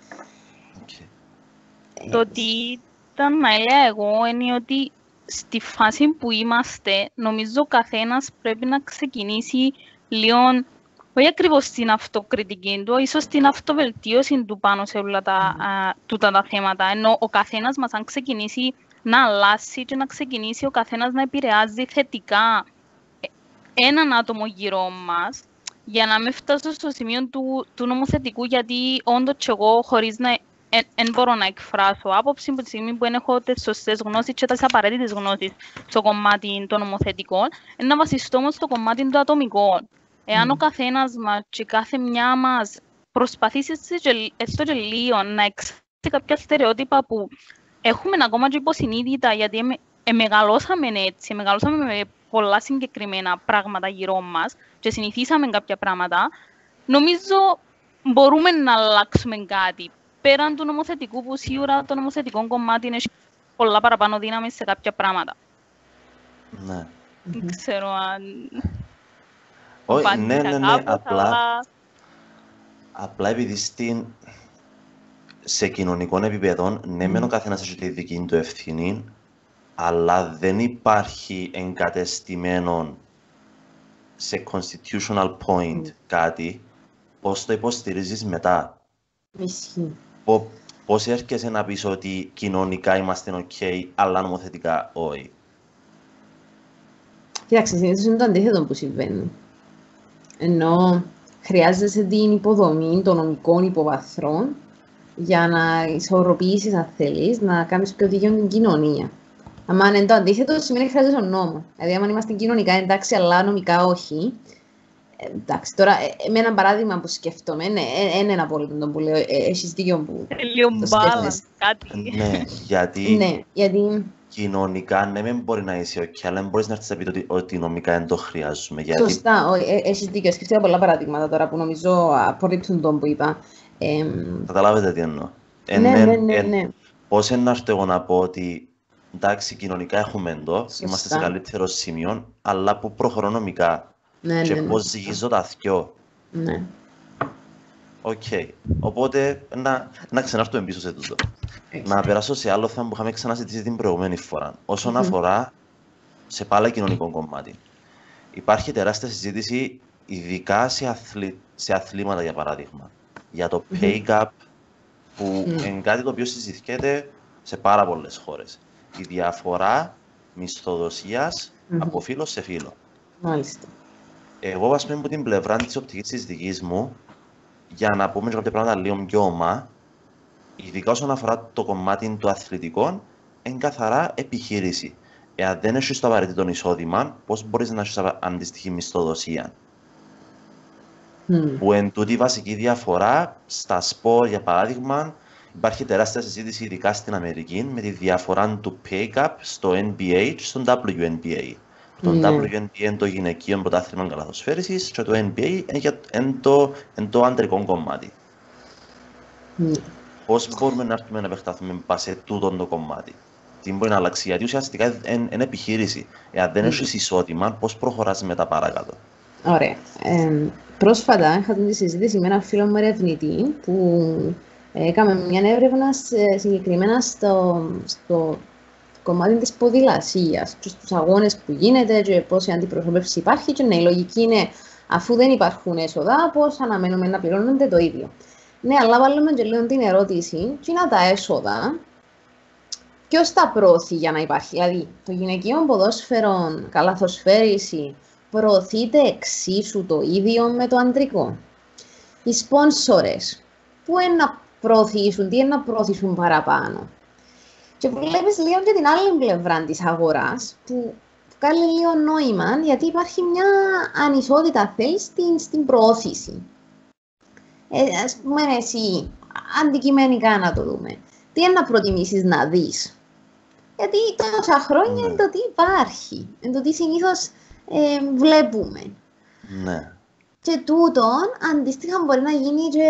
Το ότι ήταν να έλεγα εγώ είναι ότι στη φάση που είμαστε, νομίζω ο καθένας πρέπει να ξεκινήσει λίγο, όχι ακριβώς στην αυτοκριτική του, ίσως στην αυτοβελτίωση του πάνω σε όλα τούτα τα θέματα. Ενώ ο καθένας μας, αν ξεκινήσει να αλλάσει και να ξεκινήσει ο καθένας να επηρεάζει θετικά έναν άτομο γύρω μας, για να μην φτάσω στο σημείο του νομοθετικού, γιατί όντως και εγώ χωρίς να δεν μπορώ να εκφράσω άποψη από τη στιγμή που δεν έχω τις σωστές γνώσεις και τις απαραίτητες γνώσεις στο κομμάτι των νομοθετικών, να βασιστώ όμως στο κομμάτι του ατομικό. Εάν ο καθένας μας και κάθε μια μας προσπαθήσει έστω και λίγο να εξάσει κάποια στερεότυπα που έχουμε ακόμα και υποσυνείδητα, γιατί μεγαλώσαμε έτσι, μεγαλώσαμε με πολλά συγκεκριμένα πράγματα γύρω μας και συνηθίσαμε κάποια πράγματα, νομίζω μπορούμε να αλλάξουμε κάτι. Πέραν του νομοθετικού, που σίγουρα το νομοθετικό κομμάτι είναι πολλά παραπάνω δύναμη σε κάποια πράγματα.
Ναι.
Δεν ξέρω αν...
Όχι, ναι, απλά επειδή σε κοινωνικών επίπεδων, ναι, μεν ο καθένας έχει τη δική του ευθύνη, αλλά δεν υπάρχει εγκατεστημένο σε constitutional point κάτι, πώς το υποστηρίζεις μετά.
Ισχύει.
Πώς έρχεσαι να πεις ότι κοινωνικά είμαστε ok, αλλά νομοθετικά όχι.
Κοίταξε, συνήθως είναι το αντίθετο που συμβαίνει. Ενώ χρειάζεσαι την υποδομή των νομικών υποβαθρών για να ισορροπήσεις, αν θέλεις, να κάνεις πιο δίκαιο την κοινωνία. Αν είναι το αντίθετο, σημαίνει χρειάζεσαι τον νόμο. Δηλαδή, αν είμαστε κοινωνικά εντάξει, αλλά νομικά όχι. Εντάξει, τώρα, με ένα παράδειγμα που σκέφτομαι, είναι ένα απόλυτο που λέω, έχεις δίκιο που
Λίγο μπάλα, κάτι.
Ναι,
Ναι, γιατί
κοινωνικά ναι, δεν μπορεί να είσαι ok, αλλά δεν μπορείς να έρθεις να πεις ότι νομικά δεν το χρειάζομαι. Γιατί...
Σωστά, έχεις δίκιο. Σκέφτηκα πολλά παραδείγματα τώρα που νομίζω απορρίπτουν τον που είπα.
Καταλάβετε τι εννοώ.
Ναι.
Πώς να έρθω εγώ να πω ότι εντάξει, κοινωνικά έχουμε εντό, είμαστε σε καλύτερο σημείο, αλλά που προχωρώ νομικά και πώς ζυγίζω τα δυο.
Ναι.
Οκ. Οπότε να ξανάρθουμε πίσω σε τούτο. Να περάσω σε άλλο θέμα που είχαμε ξανασυζητήσει την προηγούμενη φορά. Όσον αφορά σε πάλι κοινωνικό κομμάτι. Υπάρχει τεράστια συζήτηση, ειδικά σε αθλήματα για παράδειγμα, για το pay gap, που είναι κάτι το οποίο συζητιέται σε πάρα πολλές χώρες. Η διαφορά μισθοδοσίας από φύλο σε φύλο.
Μάλιστα.
Εγώ, ας πούμε, από την πλευρά της οπτικής της δικής μου, για να πούμε κάποια πράγματα λίγο πιο ομά, ειδικά όσον αφορά το κομμάτι του αθλητικών, είναι καθαρά επιχείρηση. Εάν δεν έχεις το απαραίτητο εισόδημα, πώς μπορείς να έχεις αντίστοιχη μισθοδοσία. Που εν τούτη η βασική διαφορά στα σπορ, για παράδειγμα, υπάρχει τεράστια συζήτηση, ειδικά στην Αμερική, με τη διαφορά του pay gap στο NBA και στο WNBA. Το WNBA είναι το γυναικείο πρωτάθλημα καλαθοσφαίρισης και το NBA είναι το αντρικό κομμάτι. Πώς μπορούμε να έρθουμε να επεκταθούμε σε τούτο το κομμάτι. Τι μπορεί να αλλάξει, γιατί ουσιαστικά είναι επιχείρηση. Εάν δεν έχεις εισόδημα, πώς προχωράς μετά παρακάτω.
Ωραία. Πρόσφατα είχα τη συζήτηση με έναν φίλο μου ερευνητή που έκαμε μια έρευνα συγκεκριμένα στο κομμάτι της ποδηλασίας και στους αγώνες που γίνεται και πόση αντιπροσωπεύση υπάρχει και ναι, η λογική είναι αφού δεν υπάρχουν έσοδα, πώς αναμένουμε να πληρώνονται το ίδιο. Ναι, αλλά βάλουμε και λίγο την ερώτηση, τι είναι τα έσοδα, ποιος τα προωθεί για να υπάρχει. Δηλαδή, το γυναικείο ποδόσφαιρο, καλαθοσφαίριση, προωθείται εξίσου το ίδιο με το αντρικό. Οι σπόνσορες, πού είναι να προωθήσουν, τι είναι να προωθήσουν παραπάνω. Και βλέπεις λίγο και την άλλη πλευρά της αγοράς, που κάνει λίγο νόημα, γιατί υπάρχει μια ανισότητα, θέλεις, στην προώθηση. Ας πούμε εσύ, αντικειμενικά να το δούμε. Τι είναι να προτιμήσεις να δεις. Γιατί τόσα χρόνια είναι το τι υπάρχει, είναι το τι συνήθως βλέπουμε.
Ναι.
Και τούτον, αντίστοιχα μπορεί να γίνει και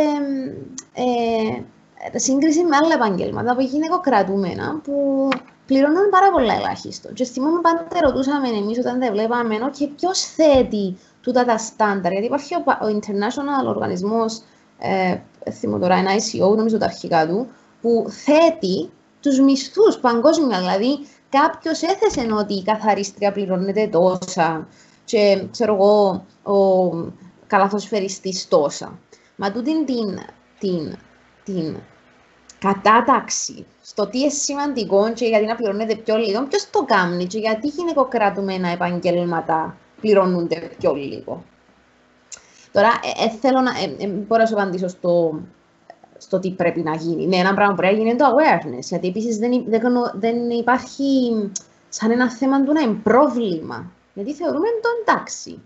σύγκριση με άλλα επαγγέλματα που γυναικοκρατούμενα που πληρώνουν πάρα πολλά ελάχιστο. Και θυμόμαι πάντα ρωτούσαμε εμείς όταν τα βλέπαμε, και ποιος θέτει τούτα τα στάνταρ, γιατί υπάρχει ο International Οργανισμός, θυμώ τώρα ένα ICO, νομίζω τα αρχικά του, που θέτει τους μισθούς παγκόσμια, δηλαδή κάποιος έθεσε ότι η καθαρίστρια πληρώνεται τόσα και ξέρω εγώ ο καλαθοσφαιριστής τόσα. Μα τούτην την κατάταξη στο τι είναι σημαντικό και γιατί να πληρώνεται πιο λίγο, ποιος το κάνει και γιατί γυναικοκρατούμενα επαγγέλματα πληρώνονται πιο λίγο. Τώρα, θέλω να μπορώ να σου απαντήσω στο τι πρέπει να γίνει. Ναι, ένα πράγμα που πρέπει να γίνει είναι το awareness, γιατί επίσης δεν υπάρχει σαν ένα θέμα του να είναι πρόβλημα, γιατί θεωρούμε το εντάξει.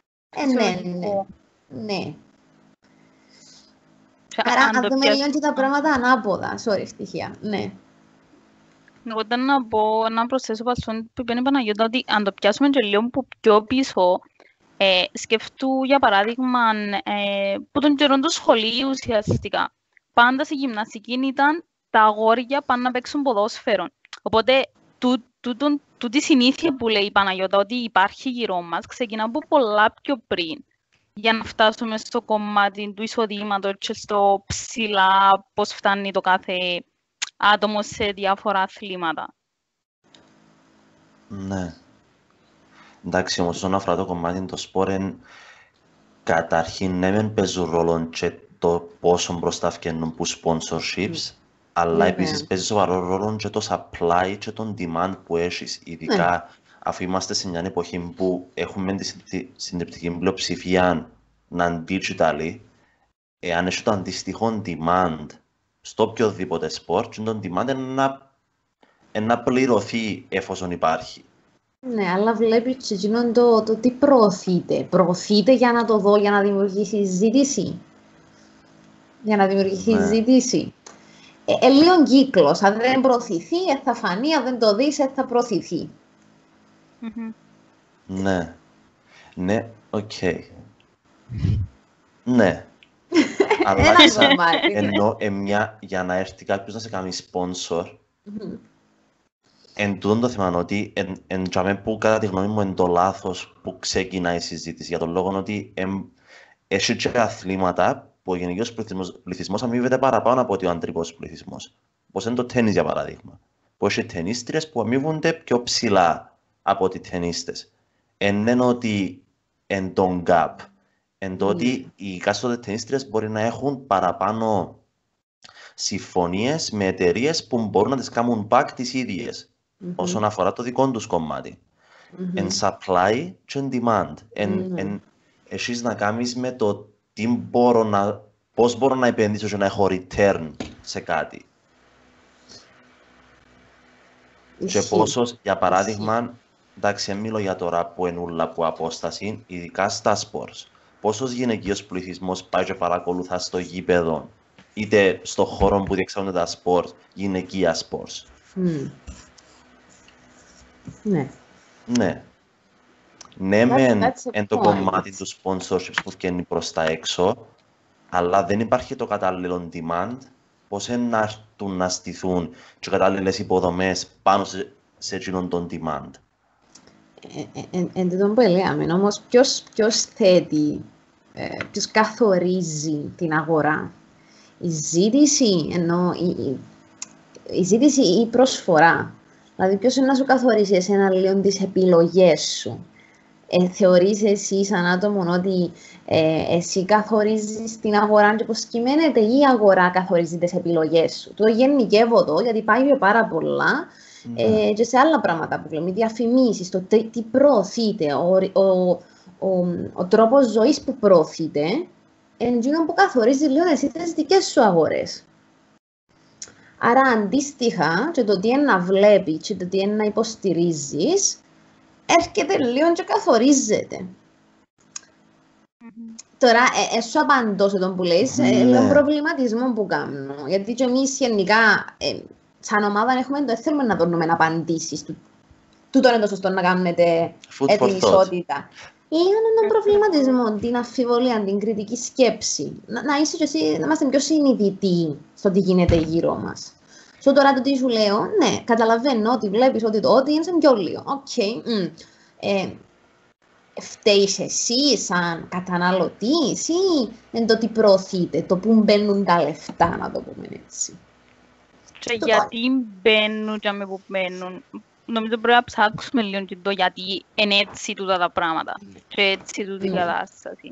Ναι. Άρα, αν δούμε λίγο και τα πράγματα ανάποδα, στοιχεία, ναι.
Εγώ ήταν να προσθέσω πασόν που είπε η Παναγιώτα ότι αν το πιάσουμε και λίγο πιο πίσω, σκεφτού για παράδειγμα που τον καιρό του σχολείου ουσιαστικά. Πάντα στη γυμναστική ήταν τα αγόρια πάνε να παίξουν ποδόσφαιρο. Οπότε τούτη συνήθεια που λέει η Παναγιώτα ότι υπάρχει γύρω μας ξεκινά από πολλά πιο πριν για να φτάσουμε στο κομμάτι του εισοδήματος και στο ψηλά πώς φτάνει το κάθε άτομο σε διάφορα αθλήματα.
Ναι. Εντάξει, όμως όσον αφορά το κομμάτι το σπορ, καταρχήν δεν παίζουν ρόλο και το πόσο μπροστά βγαίνουν που sponsorships, αλλά επίσης παίζει σοβαρό ρόλο και το supply και τον demand που έχεις, ειδικά αφού είμαστε σε μια εποχή που έχουμε τη συντριπτική πλειοψηφία να digitally, εάν έχει το αντίστοιχο demand στο οποιοδήποτε sport, και το demand να πληρωθεί εφόσον υπάρχει.
Ναι, αλλά βλέπεις και εκείνον το τι προωθείται. Προωθείται για να το δω, για να δημιουργήσει ζήτηση. Για να δημιουργήσει ζήτηση. Λίγο κύκλος. Αν δεν προωθηθεί, θα φανεί. Αν δεν το δεις, θα προωθηθεί.
Ναι. Ναι, οκ. Ναι. Αλλά ενώ για να έρθει κάποιος να σε κάνει sponsor, εν τούτον το θέμα ότι που κατά τη γνώμη μου είναι το λάθος που ξεκινάει η συζήτηση, για τον λόγο ότι έχει και αθλήματα που ο γενικός πληθυσμός αμείβεται παραπάνω από ότι ο αντρικός πληθυσμός. Όπως είναι το τένις για παράδειγμα. Που έχει τενίστριες που αμείβονται πιο ψηλά από ότι τενίστες. Εν ότι εν τον gap. Εν το ότι οι εκάστοτε τενίστριες μπορεί να έχουν παραπάνω συμφωνίες με εταιρείες που μπορούν να τις κάνουν back τις ίδιες. Όσον αφορά το δικό τους κομμάτι. Εν supply και εν demand. Εσείς να κάνεις με το πώς μπορώ να επενδύσω και να έχω return σε κάτι. Και πόσος, για παράδειγμα, εντάξει, μιλώ για τώρα που ενούλα από απόσταση, ειδικά στα sports. Πόσος γυναικείος πληθυσμός πάει και παρακολουθά στο γήπεδο, είτε στο χώρο που διεξάγονται τα sports, γυναικεία sports.
Ναι.
Ναι. Ναι, εν το κομμάτι του sponsorships που βγαίνει προς τα έξω, αλλά δεν υπάρχει το κατάλληλο demand, πώς να έρθουν να στηθούν και κατάλληλες υποδομές πάνω σε εκείνον τον demand.
Εν τούτον που λέμε, όμως ποιος θέτει, ποιος καθορίζει την αγορά. Η ζήτηση, ενώ η ζήτηση ή η προσφορά. Δηλαδή, ποιος είναι να σου καθορίσει εσένα λίγο τις επιλογές σου. Θεωρείς εσύ σαν άτομο ότι εσύ καθορίζεις την αγορά και πώς κυμαίνεται ή η αγορά καθορίζει τις επιλογές σου. Το γενικεύω εδώ, γιατί πάει για πάρα πολλά και σε άλλα πράγματα που λέμε, διαφημίσεις, το τι προωθείται, ο τρόπος ζωής που προωθείται, είναι εκείνο που καθορίζει λίγο εσύ τις δικές σου αγορές. Άρα, αντίστοιχα, και το τι είναι να βλέπει και το τι είναι να υποστηρίζεις, έρχεται λίγο και καθορίζεται. Τώρα, σου απαντώ σε τον που λες, λίγο προβληματισμό που κάνω. Γιατί και εμείς γενικά, σαν ομάδα, δεν θέλουμε να δώσουμε απαντήσεις. Τούτο είναι το σωστό να κάνετε την ισότητα. Είχαν τον προβληματισμό, την αμφιβολία, την κριτική σκέψη. Να είσαι και εσύ, να είμαστε πιο συνειδητοί στο τι γίνεται γύρω μας. Στο τώρα το τι σου λέω, ναι, καταλαβαίνω ότι βλέπεις ότι το ότι είναι σαν πιο λίγο. Οκ. Φταίεις εσύ σαν καταναλωτής ή είναι το τι προωθείτε, το που μπαίνουν τα λεφτά, να το πούμε έτσι.
Και γιατί μπαίνουν και με που μπαίνουν. Νομίζω πρέπει να ψάξουμε λίγο και το γιατί είναι έτσι τούτα τα πράγματα και έτσι τούτη η κατάσταση.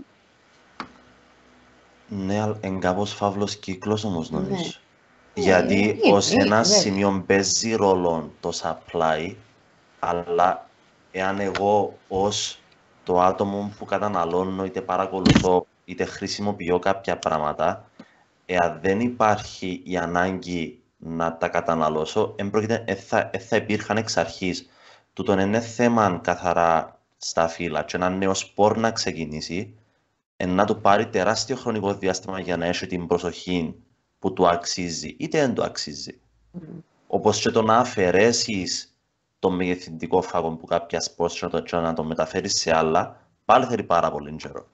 Ναι, είναι κάπως φαύλος κύκλος όμως νομίζω. Γιατί ως ένα σημείο παίζει ρόλο το supply, αλλά εάν εγώ ως το άτομο που καταναλώνω είτε παρακολουθώ είτε χρησιμοποιώ κάποια πράγματα, εάν δεν υπάρχει η ανάγκη να τα καταναλώσω, θα υπήρχαν εξ αρχής. Τούτον είναι θέμα καθαρά στα φύλλα και ένα νέο σπορ να ξεκινήσει, να του πάρει τεράστιο χρονικό διάστημα για να έχει την προσοχή που του αξίζει, είτε δεν του αξίζει. Όπως και το να αφαιρέσεις το μεγεθυντικό φάγο που κάποια σπορ και να το μεταφέρεις σε άλλα, πάλι θέλει πάρα πολύ καιρό.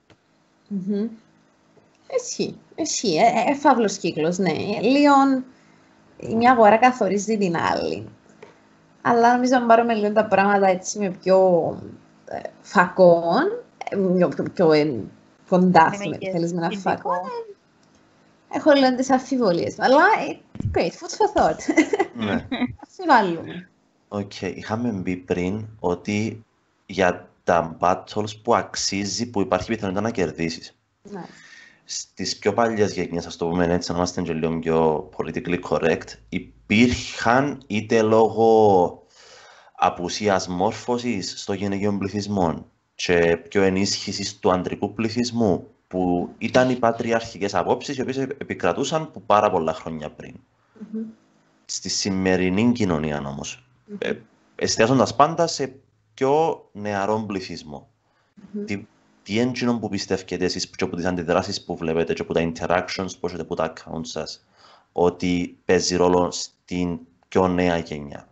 Ισχύει. Φαύλος κύκλος, ναι. Λίγο μια αγορά καθορίζει την άλλη. Αλλά νομίζω να πάρουμε λίγο τα πράγματα έτσι με πιο φακόν, πιο κοντά, θέλεις με ένα φακό. Έχω λίγο τις αμφιβολίες μου, αλλά great, food for thought.
Ναι.
Αμφιβάλλουμε.
Οκ, είχαμε μπει πριν ότι για τα battles που αξίζει, που υπάρχει πιθανότητα να κερδίσεις.
Ναι.
Στις πιο παλιές γενιές, ας το πούμε έτσι, να είμαστε και λίγο πιο politically correct, υπήρχαν είτε λόγω απουσίας μόρφωσης στο γυναικείο πληθυσμό και πιο ενίσχυσης του αντρικού πληθυσμού, που ήταν οι πατριαρχικές απόψεις οι οποίες επικρατούσαν που πάρα πολλά χρόνια πριν. Στη σημερινή κοινωνία όμως, εστιάζοντας πάντα σε πιο νεαρό πληθυσμό. Τι έντζινο που πιστεύετε εσείς και από τις αντιδράσεις που βλέπετε και από τα interactions που έχετε από τα accounts σας, ότι παίζει ρόλο στην πιο νέα γενιά?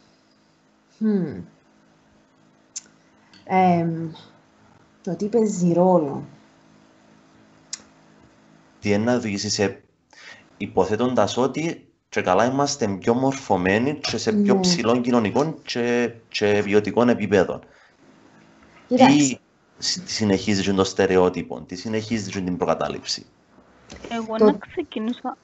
Το τι παίζει ρόλο.
Τι είναι να οδηγήσει σε, υποθέτοντας ότι και καλά είμαστε πιο μορφωμένοι και σε πιο ψηλών κοινωνικών και βιωτικών επίπεδων. Τι συνεχίζει το στερεότυπο, τι συνεχίζει την προκατάληψη?
Εγώ να ξεκινούσα...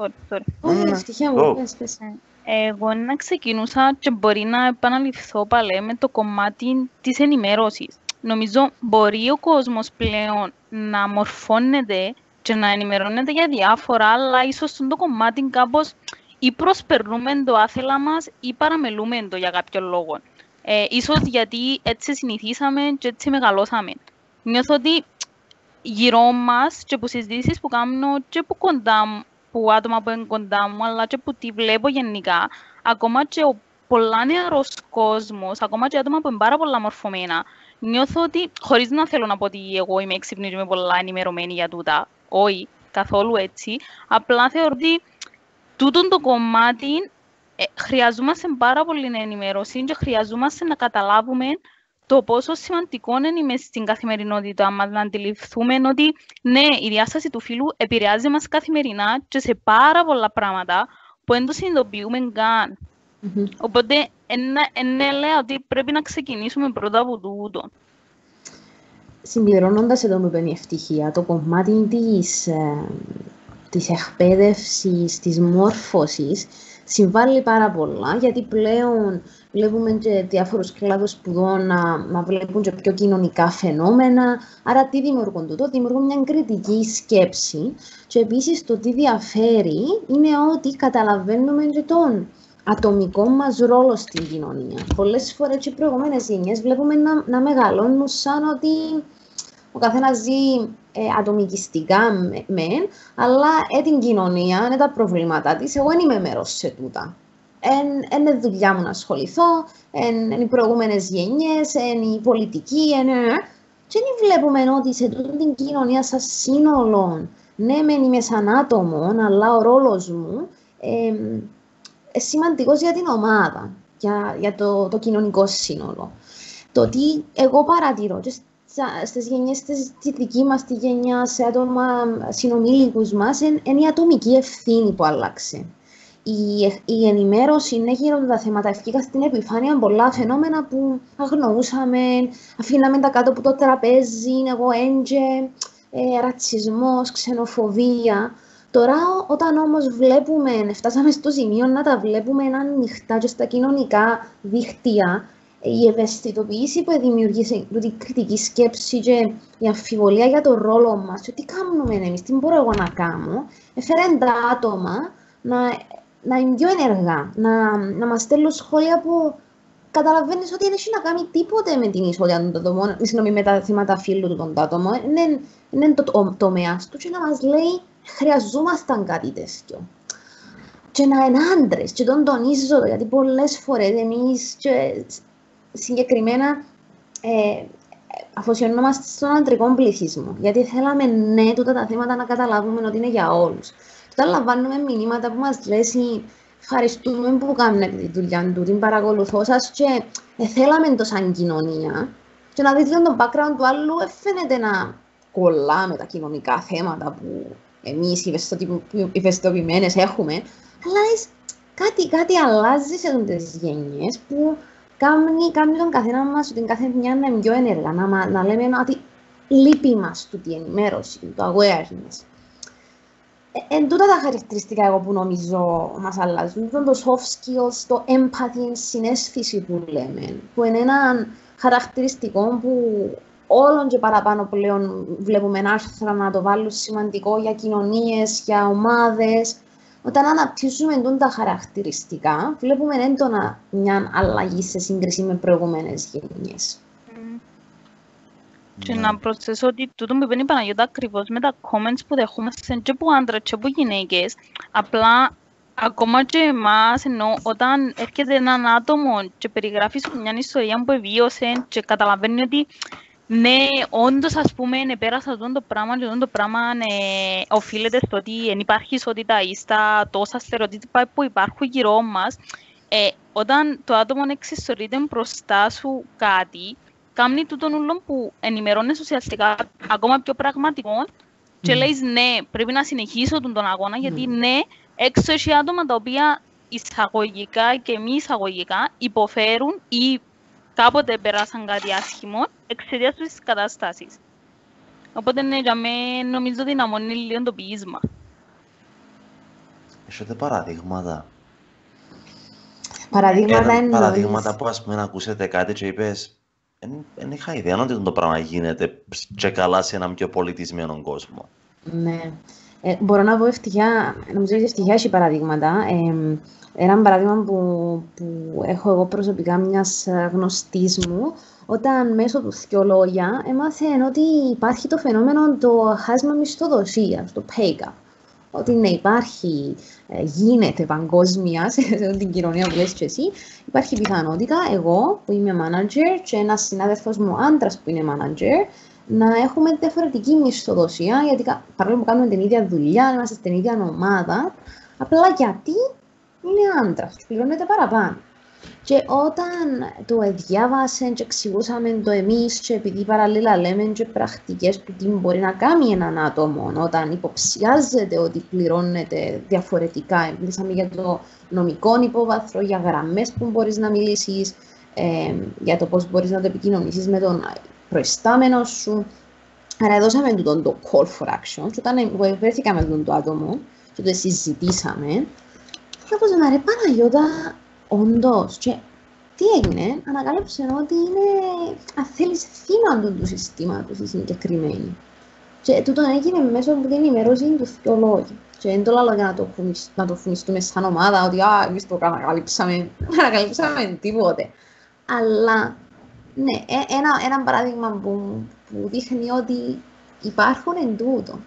Εγώ να ξεκινούσα και μπορεί να επαναληφθώ πάλι με το κομμάτι της ενημέρωσης. Νομίζω μπορεί ο κόσμος πλέον να μορφώνεται και να ενημερώνεται για διάφορα, αλλά ίσως το κομμάτι κάπως ή προσπερνούμε το άθελα μας ή παραμελούμε το για κάποιο λόγο. Ίσως γιατί έτσι συνηθίσαμε και έτσι μεγαλώσαμε. Νιώθω ότι γύρω μας και από συζητήσεις που κάνω και από κοντά, που άτομα που είναι κοντά μου, αλλά και που τη βλέπω γενικά, ακόμα και ο πολλά νεαρός κόσμος, ακόμα και άτομα που είναι πάρα πολλά μορφωμένα, νιώθω ότι, χωρίς να θέλω να πω ότι εγώ είμαι έξυπνη και είμαι πολλά ενημερωμένη για τούτα, όχι, καθόλου έτσι, απλά θεωρώ ότι τούτον το κομμάτι χρειαζόμαστε πάρα πολύ ενημέρωση και χρειαζόμαστε να καταλάβουμε το πόσο σημαντικό είναι μες στην καθημερινότητα μας να αντιληφθούμε ότι ναι, η διάσταση του φύλου επηρεάζει μας καθημερινά και σε πάρα πολλά πράγματα που δεν το συνειδητοποιούμε καν. Οπότε, λέω ότι πρέπει να ξεκινήσουμε πρώτα από τούτο.
Συμπληρώνοντας εδώ με η ευτυχία, το κομμάτι της εκπαίδευσης, της μόρφωσης, συμβάλλει πάρα πολλά, γιατί πλέον βλέπουμε και διάφορους κλάδους σπουδών να βλέπουν και πιο κοινωνικά φαινόμενα. Άρα τι δημιουργούν τούτο? Δημιουργούν μια κριτική σκέψη και επίσης το τι διαφέρει είναι ότι καταλαβαίνουμε και τον ατομικό μας ρόλο στην κοινωνία. Πολλές φορές οι προηγούμενες γενιές βλέπουμε να μεγαλώνουν σαν ότι ο καθένας ζει ατομικιστικά μεν, αλλά την κοινωνία, είναι τα προβλήματά της. Εγώ δεν είμαι μέρος σε τούτα. Είναι δουλειά μου να ασχοληθώ, είναι οι προηγούμενες γενιές, είναι η πολιτική, και δεν βλέπουμε ότι σε τούτη την κοινωνία σαν σύνολο, ναι μεν είμαι σαν άτομο, αλλά ο ρόλος μου είναι σημαντικός για την ομάδα, για το κοινωνικό σύνολο. Το τι εγώ παρατηρώ και στις γενιές τη δική μας τη γενιά, σε άτομα συνομήλικους μας, είναι η ατομική ευθύνη που άλλαξε. Η ενημέρωση, ναι, γύρω τα θέματα, ευκήκα στην επιφάνεια πολλά φαινόμενα που αγνοούσαμε, αφήναμε τα κάτω από το τραπέζι, εγώ έντζε, ρατσισμός, ξενοφοβία. Τώρα, όταν όμως φτάσαμε στο σημείο να τα βλέπουμε ανοιχτά και στα κοινωνικά δίκτυα, η ευαισθητοποίηση που δημιουργήσε την κριτική σκέψη και η αμφιβολία για το ρόλο μας και τι κάνουμε εμείς, τι μπορώ εγώ να κάνω, έφερε τα άτομα να είναι πιο ενεργά, να μας στέλνουν σχόλια που καταλαβαίνεις ότι δεν έχει να κάνει τίποτε με την ισότητα των ατομών, με τα θέματα φύλου των ατόμων, είναι το τομέα του και να μας λέει χρειαζόμασταν κάτι τέτοιο. Και να είναι άντρες, και τον τονίζω, γιατί πολλές φορές εμείς συγκεκριμένα αφοσιωνόμαστε στον αντρικό πληθυσμό. Γιατί θέλαμε ναι, τούτα τα θέματα να καταλάβουμε ότι είναι για όλους. Όταν λαμβάνουμε μηνύματα που μας λέει ευχαριστούμε που κάνετε τη δουλειά του, την παρακολουθώ σας και θέλαμε το σαν κοινωνία. Και να δείτε τον background του άλλου, φαίνεται να κολλά με τα κοινωνικά θέματα που εμείς οι ευαισθητοποιημένες έχουμε. Αλλά κάτι αλλάζει σε τις γενιές που κάνει τον καθένα μας, την κάθε μια να είναι πιο ενεργά, να λέμε ότι λείπει μας τούτη ενημέρωση, το awareness. Εν τούτα τα χαρακτηριστικά εγώ που νομίζω μας αλλάζουν, το soft skills, το empathy, συναίσθηση που λέμε, που είναι ένα χαρακτηριστικό που όλων και παραπάνω πλέον βλέπουμε άρθρα να το βάλουν σημαντικό για κοινωνίες, για ομάδες, Όταν αναπτύσσουμε τα χαρακτηριστικά, βλέπουμε έντονα μια αλλαγή σε σύγκριση με προηγούμενες γενιές.
Και να προσθέσω ότι τούτο που είπε η Παναγιώτα ακριβώς με τα comments που δεχόμαστε και από άντρες και από γυναίκες, απλά ακόμα και εμάς, ενώ όταν έρχεται έναν άτομο και περιγράφει σου μια ιστορία που βίωσε και καταλαβαίνει ότι ναι, όντως ας πούμε πέρασα το πράγμα και το πράγμα οφείλεται στο ότι δεν υπάρχει ισότητα ή στα τόσα στερεότυπα που υπάρχουν γύρω μας, όταν το άτομο εξιστορείται μπροστά σου κάτι, κάνει τούτον ούλον που ενημερώνεις ουσιαστικά ακόμα πιο πραγματικό και λέεις ναι, πρέπει να συνεχίσω τον αγώνα γιατί ναι, έξω έχει άτομα τα οποία εισαγωγικά και μη εισαγωγικά υποφέρουν ή κάποτε περάσαν κάτι άσχημο εξαιτίας της κατάστασης. Οπότε ναι, για μένα νομίζω δυναμώνει λίγο το ποίησμα.
Έχετε παραδείγματα.
Παραδείγματα
που ας πούμε να ακούσετε κάτι και είπες δεν είχα ιδέα ότι το πράγμα γίνεται και καλά σε έναν πιο πολιτισμένο κόσμο.
Ναι. Μπορώ να πω ευτυχία, νομίζω ότι ευτυχία έχει παραδείγματα. Ένα παράδειγμα που έχω εγώ προσωπικά μιας γνωστής μου, όταν μέσω του δυο λόγια έμαθε ότι υπάρχει το φαινόμενο το χάσμα μισθοδοσίας, το pay gap. Ότι ναι, υπάρχει, γίνεται παγκόσμια σε την κοινωνία που λες και εσύ, υπάρχει πιθανότητα εγώ που είμαι manager και ένας συνάδελφος μου άντρας που είναι manager να έχουμε διαφορετική μισθοδοσία, γιατί παρόλο που κάνουμε την ίδια δουλειά, είμαστε στην ίδια ομάδα, απλά γιατί είναι άντρας, τους πληρώνεται παραπάνω. Και όταν το διάβασαν και εξηγούσαμε το εμείς και επειδή παραλλήλα λέμε και πρακτικές του τι μπορεί να κάνει έναν άτομο όταν υποψιάζεται ότι πληρώνεται διαφορετικά. Μιλήσαμε για το νομικό υπόβαθρο, για γραμμές που μπορείς να μιλήσεις, για το πώς μπορείς να το επικοινωνήσεις με τον προϊστάμενο σου. Άρα δώσαμε το call for action και όταν βρέθηκαμε με το άτομο και το συζητήσαμε, κάπως να ρε Παναγιώτα, όντως, και τι έγινε, ανακάλυψε ότι είναι, αν θέλεις, θύμα του συστήματος η συγκεκριμένη. Και τούτο έγινε μέσω από την ενημέρωση του δυο λόγια. Και δεν το λέω για να το φουνιστούμε σαν ομάδα, ότι εμείς το ανακαλύψαμε τίποτε. Αλλά, ναι, ένα παράδειγμα που δείχνει ότι υπάρχουν εν τούτο.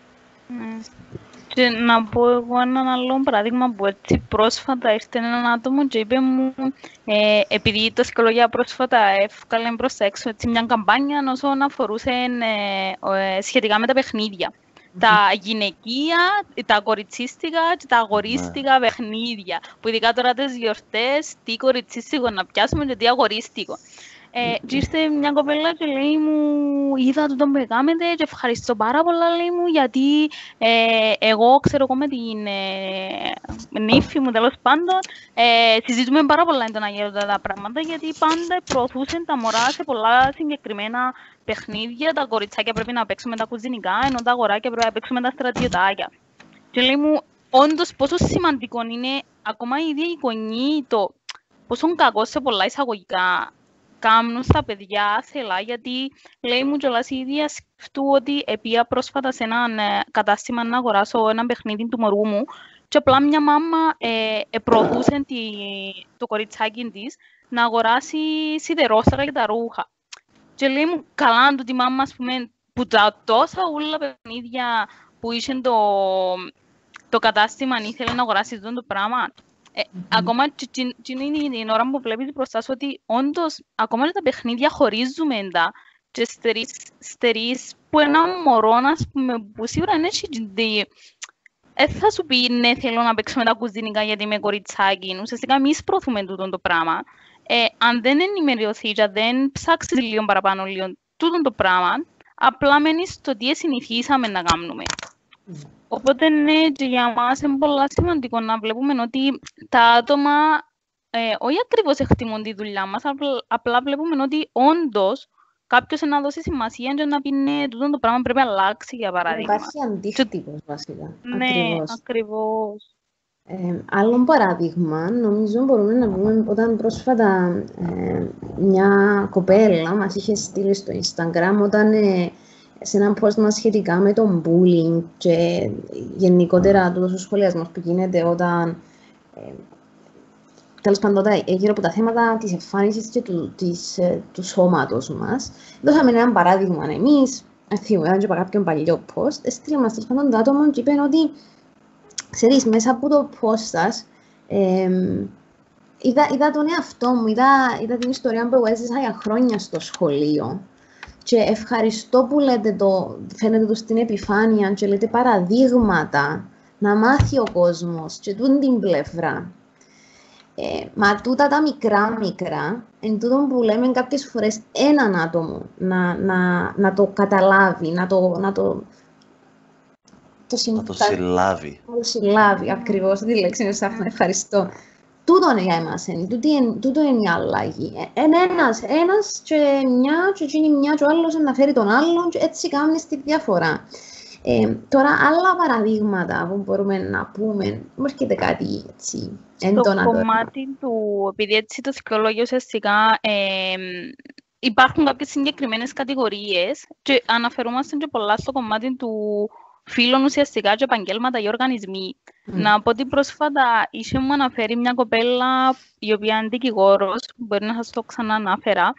Και να πω εγώ έναν άλλο παράδειγμα που έτσι πρόσφατα ήρθε έναν άτομο και είπε μου, επειδή το Σκολογία πρόσφατα έφκαλε προς τα έξω έτσι, μια καμπάνια όσον αφορούσε σχετικά με τα παιχνίδια. Τα γυναικεία, τα κοριτσίστικα και τα αγορίστικα παιχνίδια. Που ειδικά τώρα τις γιορτές, τι κοριτσίστικο να πιάσουμε και τι αγορίστικο. Και ήρθε μια κοπέλα και λέει μου, είδα το που έκαμετε και ευχαριστώ πάρα πολλά, λέει μου, γιατί εγώ ξέρω εγώ με την νύφη μου τέλος πάντων συζητούμε πάρα πολλά έντονα για αυτά τα πράγματα, γιατί πάντα προωθούσαν τα μωρά σε πολλά συγκεκριμένα παιχνίδια. Τα κοριτσάκια πρέπει να παίξουμε τα κουζινικά, ενώ τα αγοράκια πρέπει να παίξουμε τα στρατιωτάκια. Και λέει μου, όντως πόσο σημαντικό είναι ακόμα η ίδια η γονή, το πόσο κακό σε πολλά εισαγωγικά κάνουν στα παιδιά θελά, γιατί λέει μου κιόλας η ίδια σκεφτού ότι επία πρόσφατα σε έναν κατάστημα να αγοράσω ένα παιχνίδι του μωρού μου και απλά μια μάμα προωθούσε το κοριτσάκι της να αγοράσει σιδερόστρα για τα ρούχα. Και λέει μου καλά του τη μάμα, ας πούμε, που τα τόσα ούλα παιχνίδια που είχε το κατάστημα αν ήθελε να αγοράσει το πράγμα. Ακόμα και είναι την ώρα που βλέπεις μπροστά σου ότι όντως ακόμα τα παιχνίδια χωρίζουμε τα και στερείς που ένα μωρό, ας πούμε, που σίγουρα είναι θα σου πει ναι θέλω να παίξουμε τα κουζινικά γιατί είμαι κοριτσάκι. Ουσιαστικά εμείς προωθούμε τούτο το πράγμα. Αν δεν ενημερωθεί και δεν ψάξεις λίγο παραπάνω λίγο τούτο το πράγμα, απλά μένεις στο τι συνηθίσαμε να κάνουμε. Οπότε ναι, και για μας είναι πολύ σημαντικό να βλέπουμε ότι τα άτομα όχι ακριβώς εκτιμούν τη δουλειά μας, απλά βλέπουμε ότι όντως κάποιος να δώσει σημασία και να πει ναι, τούτο το πράγμα πρέπει να αλλάξει, για παράδειγμα.
Υπάρχει αντίκτυπος βασικά.
Ναι, ακριβώς.
Άλλο παράδειγμα, νομίζω μπορούμε να πούμε όταν πρόσφατα μια κοπέλα μας είχε στείλει στο Instagram όταν σε έναν post μας σχετικά με το bullying και γενικότερα το σχολιασμός που γίνεται όταν τέλος πάντων γύρω από τα θέματα της εμφάνισης και του σώματος μας. Δώσαμε ένα παράδειγμα εμείς, θυμάμαι και από κάποιον παλιό post, έστειλε μας τέλος πάντων το άτομο και είπε ότι ξέρεις, μέσα από το post σας είδα τον εαυτό μου, είδα την ιστορία που έζησα για χρόνια στο σχολείο και ευχαριστώ που λέτε φαίνεται το στην επιφάνεια και λέτε παραδείγματα να μάθει ο κόσμος και τούτη την πλευρά. Μα τούτα τα μικρά, εν τούτο που λέμε κάποιες φορές έναν άτομο να το καταλάβει, να το
συλλάβει.
Να το συλλάβει, ακριβώς, τη λέξη είναι σαφή, ευχαριστώ. Τούτο είναι για εμάς, τούτο είναι η αλλαγή. Ένας και μια, και εκείνη μια και ο άλλος να φέρει τον άλλον και έτσι κάνεις τη διαφορά. Τώρα, άλλα παραδείγματα που μπορούμε να πούμε, μου έρχεται κάτι έτσι έντονα.
Στο κομμάτι του, επειδή έτσι το θυκολόγιο ουσιαστικά υπάρχουν κάποιες συγκεκριμένες κατηγορίες και αναφερόμαστε και πολλά στο κομμάτι του φίλων ουσιαστικά και επαγγέλματα ή οργανισμοί. Να πω ότι πρόσφατα είχε μου αναφέρει μια κοπέλα η οποία είναι δικηγόρος, μπορεί να σας το ξαναανάφερα,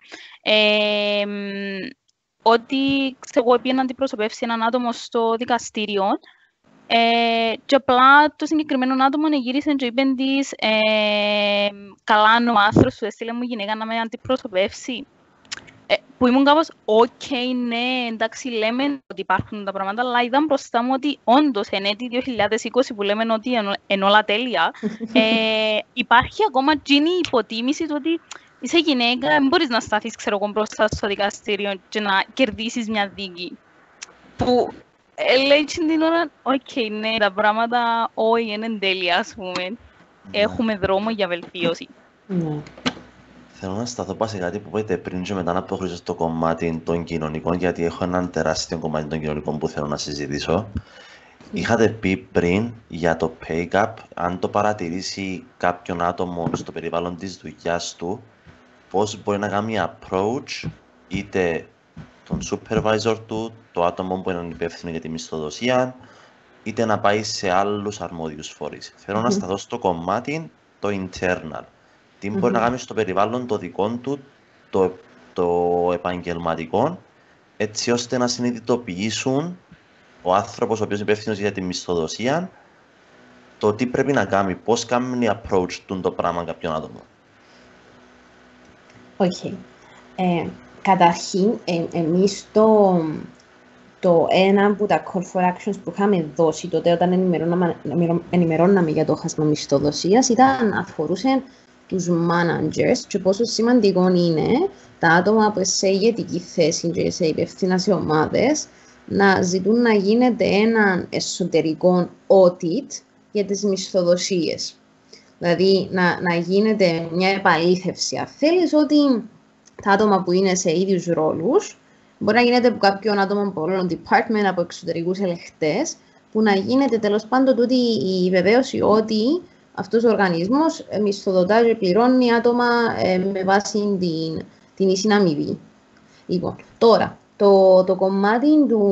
ότι εγώ πήγαινα να αντιπροσωπεύσει έναν άτομο στο δικαστήριο και απλά το συγκεκριμένο άτομο γύρισε και είπε της καλά ο άστρος σου έστειλε μου γυναίκα να με αντιπροσωπεύσει. Που ήμουν κάπως, ναι, εντάξει, λέμε ότι υπάρχουν τα πράγματα, αλλά είδα μπροστά μου ότι όντως εν έτη 2020 που λέμε ότι είναι όλα τέλεια, υπάρχει ακόμα εκείνη η υποτίμηση του ότι είσαι γυναίκα, δεν μπορείς να σταθείς, ξέρω εγώ, μπροστά στο δικαστήριο και να κερδίσεις μια δίκη. Που λέει την ώρα, ναι, τα πράγματα όχι είναι τέλεια, ας πούμε. Έχουμε δρόμο για βελτίωση.
Θέλω να σταθώ σε κάτι που είπατε πριν και μετά να προχωρήσω στο κομμάτι των κοινωνικών, γιατί έχω έναν τεράστιο κομμάτι των κοινωνικών που θέλω να συζητήσω. Είχατε πει πριν για το pay gap, αν το παρατηρήσει κάποιον άτομο στο περιβάλλον της δουλειάς του, πώς μπορεί να κάνει approach είτε τον supervisor του, το άτομο που είναι υπεύθυνο για τη μισθοδοσία, είτε να πάει σε άλλους αρμόδιους φορείς. Θέλω να σταθώ στο κομμάτι το internal. Τι μπορεί να κάνει στο περιβάλλον το δικό του, το επαγγελματικό, έτσι ώστε να συνειδητοποιήσουν ο άνθρωπος ο οποίος είναι υπεύθυνος για τη μισθοδοσία, το τι πρέπει να κάνει, πώς κάνει approach το πράγμα κάποιον άτομο.
Καταρχήν, εμείς το ένα από τα call for actions που είχαμε δώσει τότε όταν ενημερώναμε για το χάσμα μισθοδοσίας αφορούσε τους managers και πόσο σημαντικό είναι τα άτομα που σε ηγετική θέση και σε υπεύθυνα σε ομάδες να ζητούν να γίνεται έναν εσωτερικό audit για τις μισθοδοσίες. Δηλαδή να γίνεται μια επαλήθευση. Αν θέλεις ότι τα άτομα που είναι σε ίδιους ρόλους μπορεί να γίνεται από κάποιον άτομο από όλο το department, από εξωτερικούς ελεγχτές, που να γίνεται τέλος πάντων τούτη η βεβαίωση ότι αυτός ο οργανισμός μισθοδοτά και πληρώνει άτομα με βάση την ίση αμοιβή. Λοιπόν, τώρα, το κομμάτι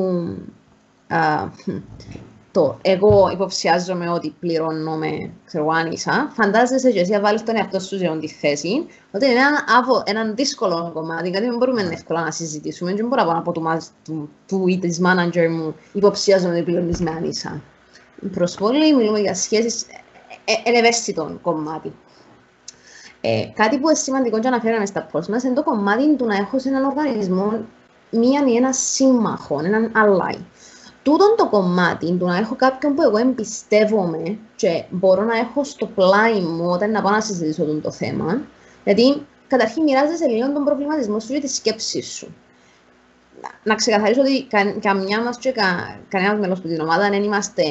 του εγώ υποψιάζομαι ότι πληρώνομαι, ξέρω, άνισα. Φαντάζεσαι και εσύ να βάλεις τον εαυτό σου σε τη θέση, ότι είναι έναν δύσκολο κομμάτι, γιατί δεν μπορούμε εύκολα να συζητήσουμε. Δεν μπορώ να πω του ή της manager μου υποψιάζομαι ότι πληρώνεις με άνισα. Προσβολή, μιλούμε για σχέσεις, ευαίσθητο κομμάτι. Κάτι που είναι σημαντικό και αναφέραμε στα post μας είναι το κομμάτι του να έχω σε έναν οργανισμό μία ή ένα σύμμαχο, έναν ally. Τούτον το κομμάτι του να έχω κάποιον που εγώ εμπιστεύομαι και μπορώ να έχω στο πλάι μου όταν να πάω να συζητήσω το θέμα, γιατί καταρχήν μοιράζεσαι λίγο τον προβληματισμό σου και τη σκέψη σου. Να ξεκαθαρίσω ότι καμιά μας και κανένας μέλος από την ομάδα δεν είμαστε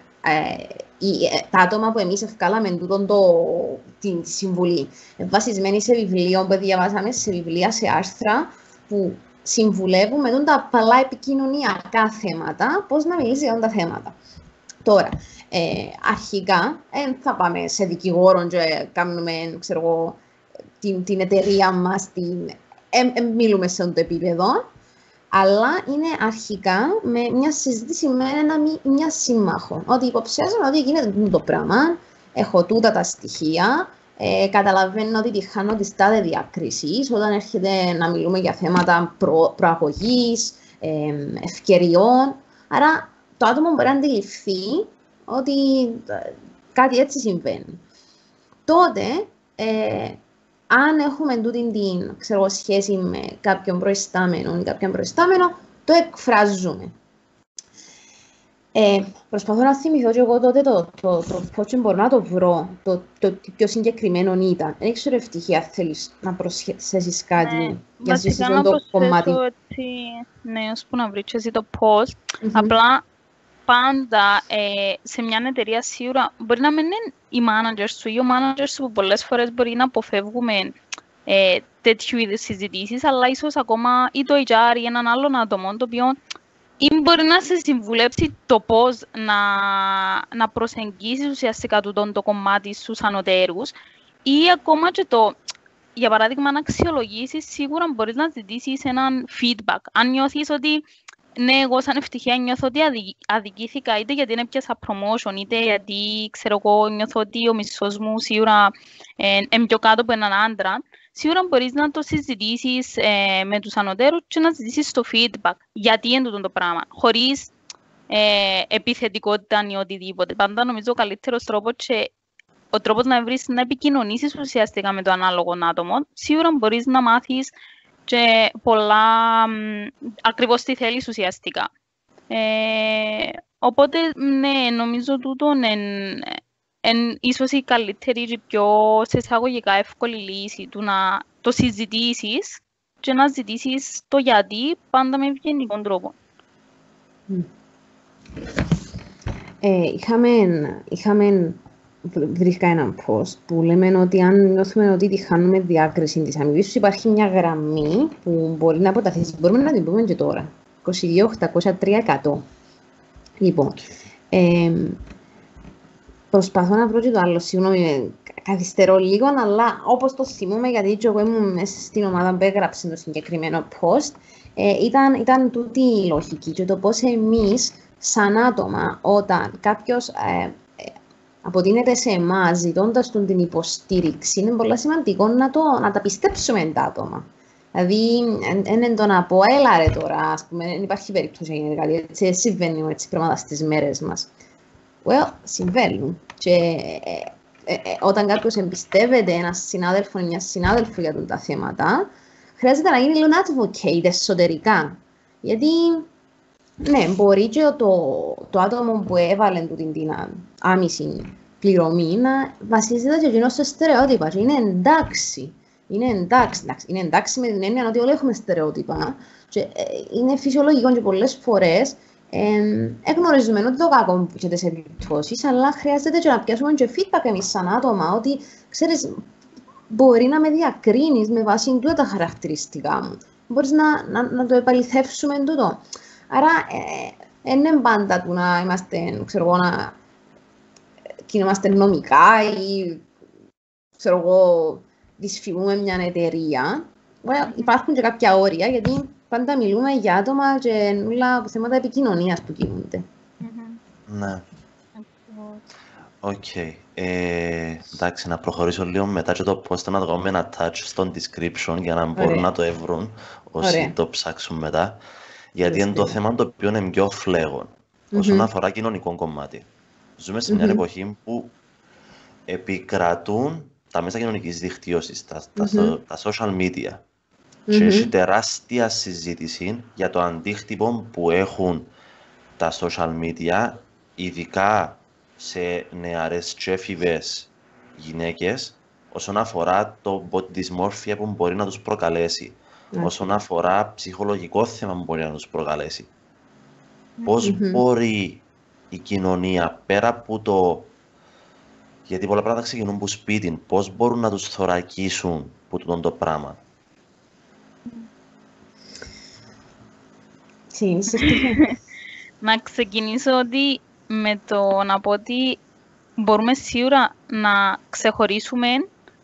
τα άτομα που εμείς ευκάλαμε την συμβουλή. Βασισμένοι σε βιβλίο που διαβάσαμε, σε βιβλία, σε άρθρα που συμβουλεύουν με τα απαλά επικοινωνιακά θέματα, πώς να μιλήσει για τα θέματα. Τώρα, αρχικά, θα πάμε σε δικηγόρο και κάνουμε, ξέρω εγώ, την εταιρεία μας, μιλούμε σε αυτό το επίπεδο. Αλλά είναι αρχικά με μια συζήτηση με μια σύμμαχο. Ότι υποψιάζομαι ότι γίνεται το πράγμα, έχω τούτα τα στοιχεία, καταλαβαίνω ότι τη χάνω της τάδε διάκρισης όταν έρχεται να μιλούμε για θέματα προαγωγής, ευκαιριών. Άρα το άτομο μπορεί να αντιληφθεί ότι κάτι έτσι συμβαίνει. Τότε, αν έχουμε τούτη την σχέση με κάποιον προϊστάμενο ή κάποιον προϊστάμενο, το εκφράζουμε. Προσπαθώ να θυμηθώ και εγώ τότε το πώς μπορώ να το βρω, το πιο συγκεκριμένο ήταν. Δεν ξέρω ευτυχία θέλεις να προσθέσεις κάτι για να το κομμάτι.
Έτσι, ναι, ώσπου να βρεις εσύ το πώς. Απλά πάντα σε μια εταιρεία σίγουρα μπορεί να μην είναι οι managers σου ή ο manager σου που πολλές φορές μπορεί να αποφεύγουμε τέτοιου είδους συζητήσεις, αλλά ίσως ακόμα ή το HR ή έναν άλλον άτομο το οποίο ή μπορεί να σε συμβουλέψει το πώς να προσεγγίσεις ουσιαστικά το κομμάτι στους ανωτέρους ή ακόμα και για παράδειγμα να αξιολογήσεις, σίγουρα μπορείς να ζητήσεις έναν feedback. Αν νιώθεις ότι ναι, εγώ σαν ευτυχία νιώθω ότι αδικήθηκα είτε γιατί είναι πιάσα promotion, είτε γιατί ξέρω εγώ νιώθω ότι ο μισθός μου σίγουρα είναι πιο κάτω από έναν άντρα, σίγουρα μπορείς να το συζητήσεις με τους ανωτέρους και να ζητήσεις το feedback. Γιατί είναι το πράγμα, χωρίς επιθετικότητα ή οτιδήποτε. Πάντα νομίζω ο καλύτερος τρόπος και ο τρόπος να βρεις να επικοινωνήσεις ουσιαστικά με το ανάλογο άτομο, σίγουρα μπορείς να μάθεις και πολλά ακριβώς τι θέλεις ουσιαστικά. Οπότε, ναι, νομίζω τούτο είναι ίσως η καλύτερη και πιο σε εισαγωγικά εύκολη λύση του να το συζητήσεις και να ζητήσεις το γιατί πάντα με ευγενικό τρόπο.
Βρήκα έναν post που λέμε ότι αν νιώθουμε ότι τη χάνουμε διάκριση της αμοιβής, υπάρχει μια γραμμή που μπορεί να αποταθήσει. Μπορούμε να την πούμε και τώρα. 22.803.100. Λοιπόν, προσπαθώ να βρω και το άλλο. Συγγνώμη, καθυστερώ λίγο, αλλά όπως το θυμούμαι, γιατί και εγώ ήμουν μέσα στην ομάδα που έγραψε το συγκεκριμένο post, ήταν τούτη η λογική και το πώς εμείς, σαν άτομα, όταν κάποιος αποτείνεται σε εμάς ζητώντας την υποστήριξη, είναι πολύ σημαντικό να τα πιστέψουμε τα άτομα. Δηλαδή, είναι το να πω, έλα ρε τώρα, ας πούμε, δεν υπάρχει περίπτωση να γίνει κάτι έτσι, συμβαίνουν έτσι πράγματα στις μέρες μας. Well, συμβαίνουν. Και όταν κάποιος εμπιστεύεται έναν συνάδελφο ή μια συνάδελφο για τα θέματα, χρειάζεται να γίνει λίγο advocate εσωτερικά. Γιατί, ναι, μπορεί και το άτομο που έβαλε την άμεση πληρωμή να βασίζεται και εκείνο σε στερεότυπα και είναι εντάξει. Είναι εντάξει με την έννοια ότι όλοι έχουμε στερεότυπα και είναι φυσιολογικό και πολλές φορές εγνωρίζουμε ότι το κακό και τις επιπτώσεις, αλλά χρειάζεται και να πιάσουμε και feedback εμείς σαν άτομα ότι, ξέρεις, μπορεί να με διακρίνεις με βάση τούτα τα χαρακτηριστικά μου. Μπορείς να το επαληθεύσουμε τούτο. Άρα, είναι πάντα του να είμαστε, ξέρω εγώ, να κινούμαστε νομικά ή, ξέρω εγώ, δυσφημούμε μια εταιρεία. Υπάρχουν και κάποια όρια, γιατί πάντα μιλούμε για άτομα και όλα από θέματα επικοινωνίας που κινούνται.
Ναι. Οκ. Εντάξει, να προχωρήσω λίγο μετά και το post να το κάνουμε ένα touch στο description για να μπορούν να το ευρούν όσοι το ψάξουν μετά. Γιατί είναι το θέμα το οποίο είναι πιο φλέγον όσον αφορά κοινωνικό κομμάτι. Ζούμε σε μια εποχή που επικρατούν τα μέσα κοινωνικής δικτύωσης, τα social media. Και έχει τεράστια συζήτηση για το αντίκτυπο που έχουν τα social media, ειδικά σε νεαρές και εφηβές γυναίκες, όσον αφορά το body dysmorphia που μπορεί να τους προκαλέσει, όσον αφορά ψυχολογικό θέμα που μπορεί να τους προκαλέσει. Πώς μπορεί η κοινωνία, πέρα από το... Γιατί πολλά πράγματα ξεκινούν από σπίτι, πώς μπορούν να τους θωρακίσουν από το πράγμα.
Να ξεκινήσω ότι με το να πω ότι μπορούμε σίγουρα να ξεχωρίσουμε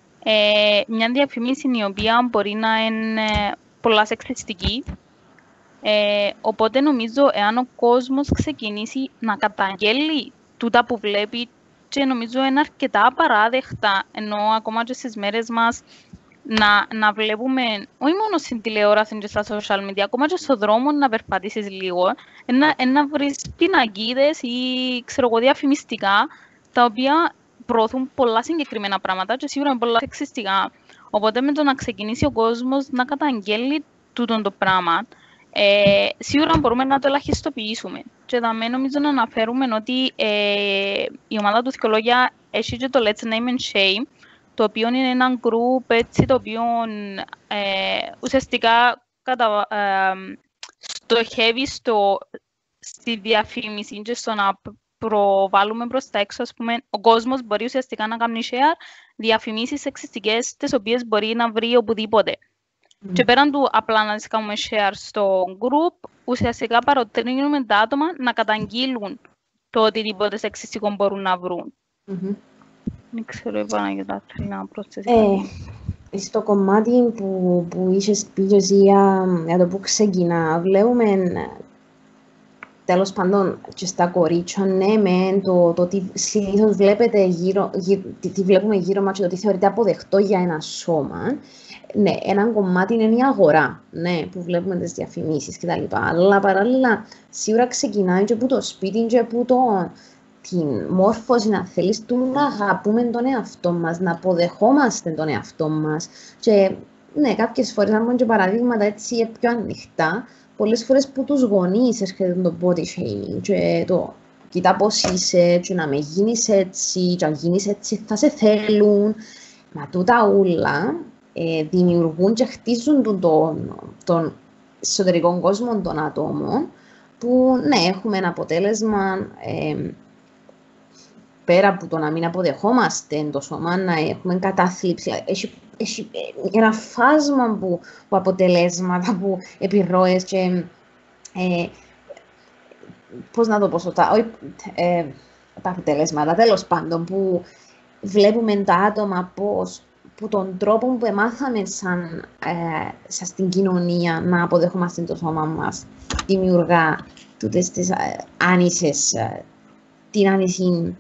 μια διαφήμιση η οποία μπορεί να είναι πολλά σεξιστική Οπότε νομίζω εάν ο κόσμος ξεκινήσει να καταγγέλει τούτα που βλέπει, και νομίζω είναι αρκετά απαράδεκτα, ενώ ακόμα και στις μέρες μας να βλέπουμε, όχι μόνο στην τηλεόραση και στα social media, ακόμα και στον δρόμο να περπατήσεις λίγο, να βρεις πινακίδες ή ξέρω εγώ διαφημιστικά, τα οποία προωθούν πολλά συγκεκριμένα πράγματα και σίγουρα είναι πολλά σεξιστικά. Οπότε με το να ξεκινήσει ο κόσμος να καταγγέλει τούτο το πράγμα, σίγουρα μπορούμε να το ελαχιστοποιήσουμε. Και εδώ νομίζω να αναφέρουμε ότι η ομάδα του Δικαιολόγια έχει και το Let's Name and Shame, το οποίο είναι ένα group έτσι, το οποίο ουσιαστικά στοχεύει στη διαφήμιση και στο να προβάλλουμε προς τα έξω, ας πούμε, ο κόσμος μπορεί ουσιαστικά να κάνει share διαφημίσεις σεξιστικές, τις οποίες μπορεί να βρει οπουδήποτε. Και πέραν του απλά να τις κάνουμε share στο group, ουσιαστικά παροτρύνουμε τα άτομα να καταγγείλουν το οτιδήποτε σεξιστικό μπορούν να βρουν. Δεν ξέρω, η Παναγιώτα θέλει να προσθέσει κάτι.
Στο κομμάτι που είχες πει εσύ για το που ξεκινά, βλέπουμε τέλος πάντων και στα κορίτσια, ναι, με το ότι συνήθως τι βλέπουμε γύρω μας και το τι θεωρείται αποδεκτό για ένα σώμα. Ναι, ένα κομμάτι είναι η αγορά, ναι, που βλέπουμε τις διαφημίσεις κτλ. Αλλά παράλληλα, σίγουρα ξεκινάει και από το σπίτι και από την μόρφωση, να θέλεις, του να αγαπούμε τον εαυτό μας, να αποδεχόμαστε τον εαυτό μας. Και ναι, κάποιες φορές, αν πούμε και παραδείγματα έτσι πιο ανοιχτά, πολλές φορές που τους γονείς έρχεται το body shaming και το κοίτα πώς είσαι και να με γίνεις έτσι και αν γίνεις έτσι θα σε θέλουν. Μα τούτα ούλα δημιουργούν και χτίζουν τον εσωτερικό κόσμο των ατόμων που ναι, έχουμε ένα αποτέλεσμα πέρα από το να μην αποδεχόμαστε το σώμα, να έχουμε κατάθλιψη. Έχει ένα φάσμα που αποτελέσματα, που επιρροές και πώς να το πω, τα αποτελέσματα, τέλος πάντων, που βλέπουμε τα άτομα πώς, που τον τρόπο που εμάθαμε σαν στην κοινωνία να αποδεχόμαστε το σώμα μας, δημιουργά τούτες τις άνισες, την άνηση.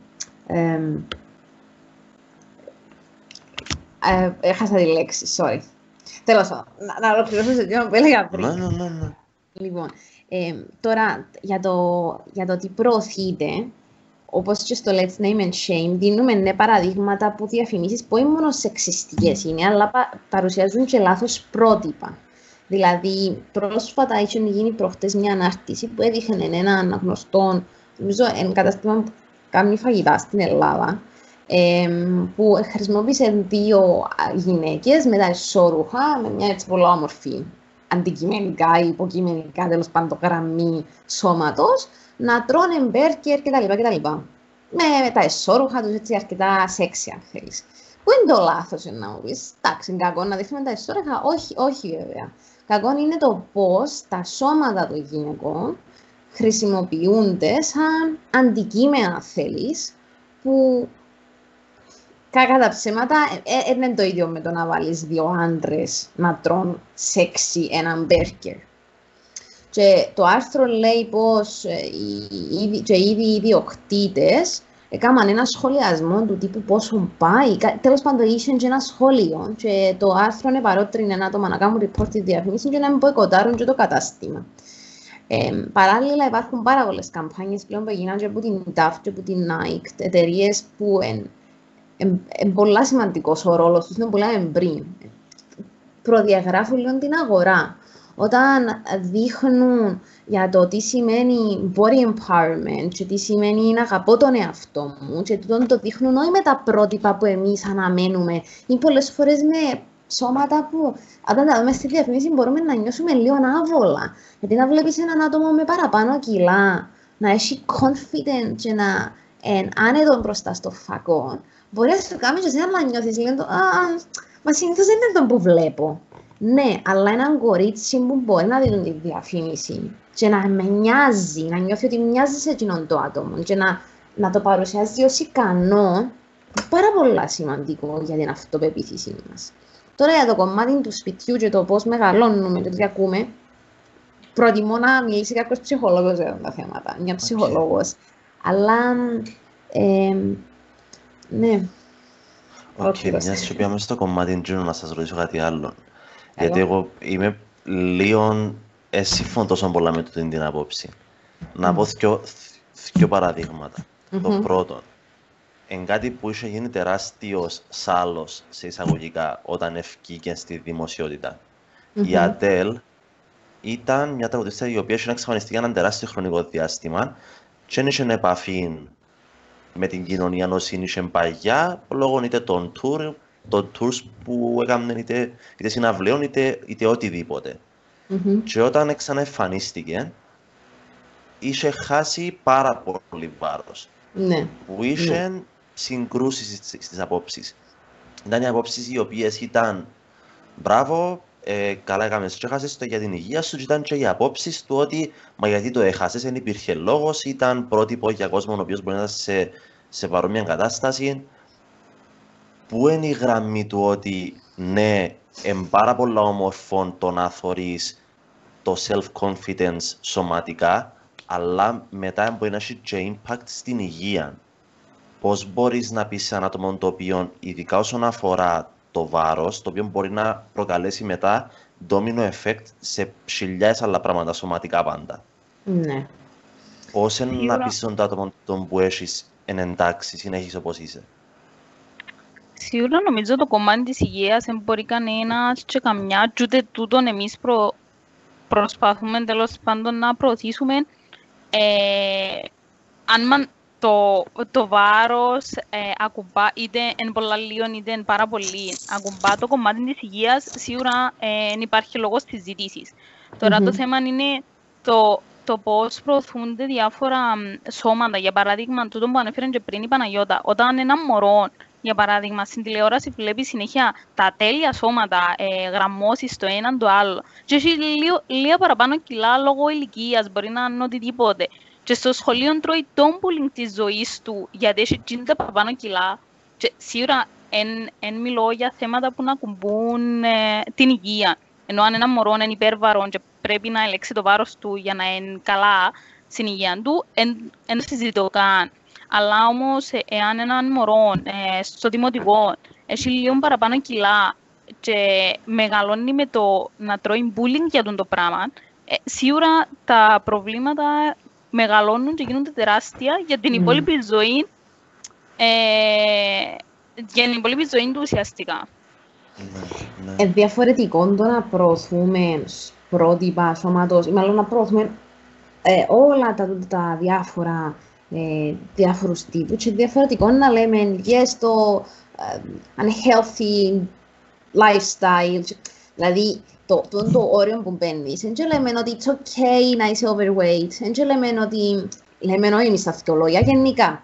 Έχασα τη λέξη, sorry. Τέλος πάντων, να ολοκληρώσω σε τι που έλεγα πριν.
Ναι.
Λοιπόν, τώρα για το τι προωθείται, όπως και στο Let's Name and Shame, δίνουμε ναι παραδείγματα από διαφημίσεις που όχι μόνο σεξιστικές είναι, αλλά παρουσιάζουν και λάθος πρότυπα. Δηλαδή, πρόσφατα είχε γίνει προχτές μια ανάρτηση που έδειχνε έναν γνωστό, νομίζω, κατάστημα που κάνει φαγητά στην Ελλάδα, που χρησιμοποίησε δύο γυναίκες με τα ισόρουχα, με μια έτσι πολύ όμορφη αντικειμενικά ή υποκειμενικά, τέλος πάντων, γραμμή σώματος, να τρώνε μπέρκερ κτλ. Με τα ισόρουχα τους έτσι αρκετά σεξι, αν θέλεις. Πού είναι το λάθος, να μου πεις? Εντάξει, κακό να δείχνουμε τα ισόρουχα? Όχι βέβαια. Κακό είναι το πώς τα σώματα των γυναικών χρησιμοποιούνται σαν αντικείμενα, αν θέλεις, που κακά τα ψέματα είναι το ίδιο με το να βάλεις δύο άντρες να τρώνε σεξι έναν μπέρκερ. Και το άρθρο λέει πως και ήδη οι ιδιοκτήτες έκαναν ένα σχολιασμό του τύπου πόσο πάει. Τέλος πάντων, είχε και ένα σχόλιο και το άρθρο παρότρινε άτομα να κάνουν report τη διαφήμιση και να μην μποϊκοτάρουν και το κατάστημα. Παράλληλα, υπάρχουν πάρα πολλές καμπάνιες πλέον που έγιναν και από την DAF και από την Nike, εταιρείες που είναι πολύ σημαντικός ο ρόλος τους, είναι πολύ εμπροί. Προδιαγράφουν λίγο την αγορά. Όταν δείχνουν για το τι σημαίνει body empowerment και τι σημαίνει να αγαπώ τον εαυτό μου και το δείχνουν όχι με τα πρότυπα που εμείς αναμένουμε ή πολλές φορές με σώματα που όταν τα δούμε στη διαφήμιση μπορούμε να νιώσουμε λίγο άβολα. Γιατί να βλέπεις έναν άτομο με παραπάνω κιλά, να έχει confident και να είναι άνετο μπροστά στο φακό, μπορεί να σου κάνει και εσένα να νιώθεις λίγο, μα συνήθως δεν είναι τον που βλέπω. Ναι, αλλά έναν κορίτσι που μπορεί να δίνουν τη διαφήμιση και να με νοιάζει, να νιώθει ότι μοιάζει σε εκείνον το άτομο και να το παρουσιάζει ως ικανό, πάρα πολύ σημαντικό για την αυτοπεποίθησή μας. Τώρα για το κομμάτι του σπιτιού και το πώς μεγαλώνουμε και τι ακούμε, προτιμώ να μιλήσει κάποιος ψυχολόγος για τα θέματα, μια ψυχολόγος. Αλλά, ναι.
Μιας και πήγαμε στο κομμάτι Τζίνου να σας ρωτήσω κάτι άλλο. Γιατί εγώ είμαι λίγο σύμφωνο τόσο πολλά με την απόψη. Να πω δύο παραδείγματα. Το πρώτο, εν κάτι που είχε γίνει τεράστιος σάλος σε εισαγωγικά όταν ευκήκε στη δημοσιότητα. Η Αντέλ ήταν μια τραγουδίστρια η οποία είχε εξαφανιστεί για έναν τεράστιο χρονικό διάστημα και δεν είχε επαφή με την κοινωνία όσο είχε παλιά, λόγω είτε των tours που έκαναν είτε συναυλίων είτε οτιδήποτε. Και όταν ξαναεμφανίστηκε, είχε χάσει πάρα πολύ βάρος. Που είχε συγκρούσεις στις απόψεις. Ήταν οι απόψεις οι οποίες ήταν μπράβο, καλά έκαμες και έχασες το για την υγεία σου, και ήταν και οι απόψεις του ότι μα γιατί το έχασες, δεν υπήρχε λόγος, ήταν πρότυπο για κόσμο ο οποίος μπορεί να ήταν σε παρόμοια κατάσταση. Πού είναι η γραμμή του ότι ναι, πάρα πολλά όμορφο το να θωρείς το self-confidence σωματικά, αλλά μετά μπορεί να έχει και impact στην υγεία. Πώς μπορείς να πεις σε ένα άτομο το οποίο, ειδικά όσον αφορά το βάρος, το οποίο μπορεί να προκαλέσει μετά domino effect σε χιλιάδες άλλα πράγματα σωματικά πάντα.
Ναι.
Πώς είναι να πεις στον άτομο που έχεις εν εντάξει, συνέχισε όπως είσαι.
Σίγουρα νομίζω το κομμάτι της υγείας δεν μπορεί κανένας και καμιά, και ούτε τούτον εμείς προσπαθούμε τέλος πάντων να προωθήσουμε. Αν το βάρος ακουμπά, είτε εν πολλά λίγο είτε εν πάρα πολύ, ακουμπά το κομμάτι της υγείας, σίγουρα δεν υπάρχει λόγος της ζήτησης. Τώρα το θέμα είναι το πώς προωθούνται διάφορα σώματα. Για παράδειγμα, τούτο που ανέφερε και πριν η Παναγιώτα, όταν ένα μωρό, για παράδειγμα, στην τηλεόραση βλέπει συνέχεια τα τέλεια σώματα, γραμμώσεις το έναν το άλλο, και έχει λίγα παραπάνω κιλά λόγω ηλικίας, μπορεί να είναι οτιδήποτε. Και στο σχολείο τρώει τον bullying της ζωής του, γιατί έχει 50 παραπάνω κιλά. Και σίγουρα εν μιλώ για θέματα που να ακουμπούν την υγεία. Ενώ αν ένα μωρό είναι υπέρβαρο και πρέπει να ελέξει το βάρος του για να είναι καλά στην υγεία του, δεν συζητώ καν. Αλλά όμως, εάν έναν μωρό στο δημοτικό έχει λίγο παραπάνω κιλά και μεγαλώνει με το να τρώει bullying για το πράγμα, σίγουρα τα προβλήματα μεγαλώνουν και γίνονται τεράστια για την υπόλοιπη ζωή, για την υπόλοιπη ζωή του ουσιαστικά.
Διαφορετικό το να προωθούμε πρότυπα σώματος, ή μάλλον να προωθούμε όλα τα διάφορους τύπους, και διαφορετικό να λέμε yes το unhealthy lifestyle, δηλαδή το όριο που μπαίνεις. Δεν λέμε ότι it's okay να είσαι overweight, δεν λέμε ότι εμείς τα αυτολόγια γενικά.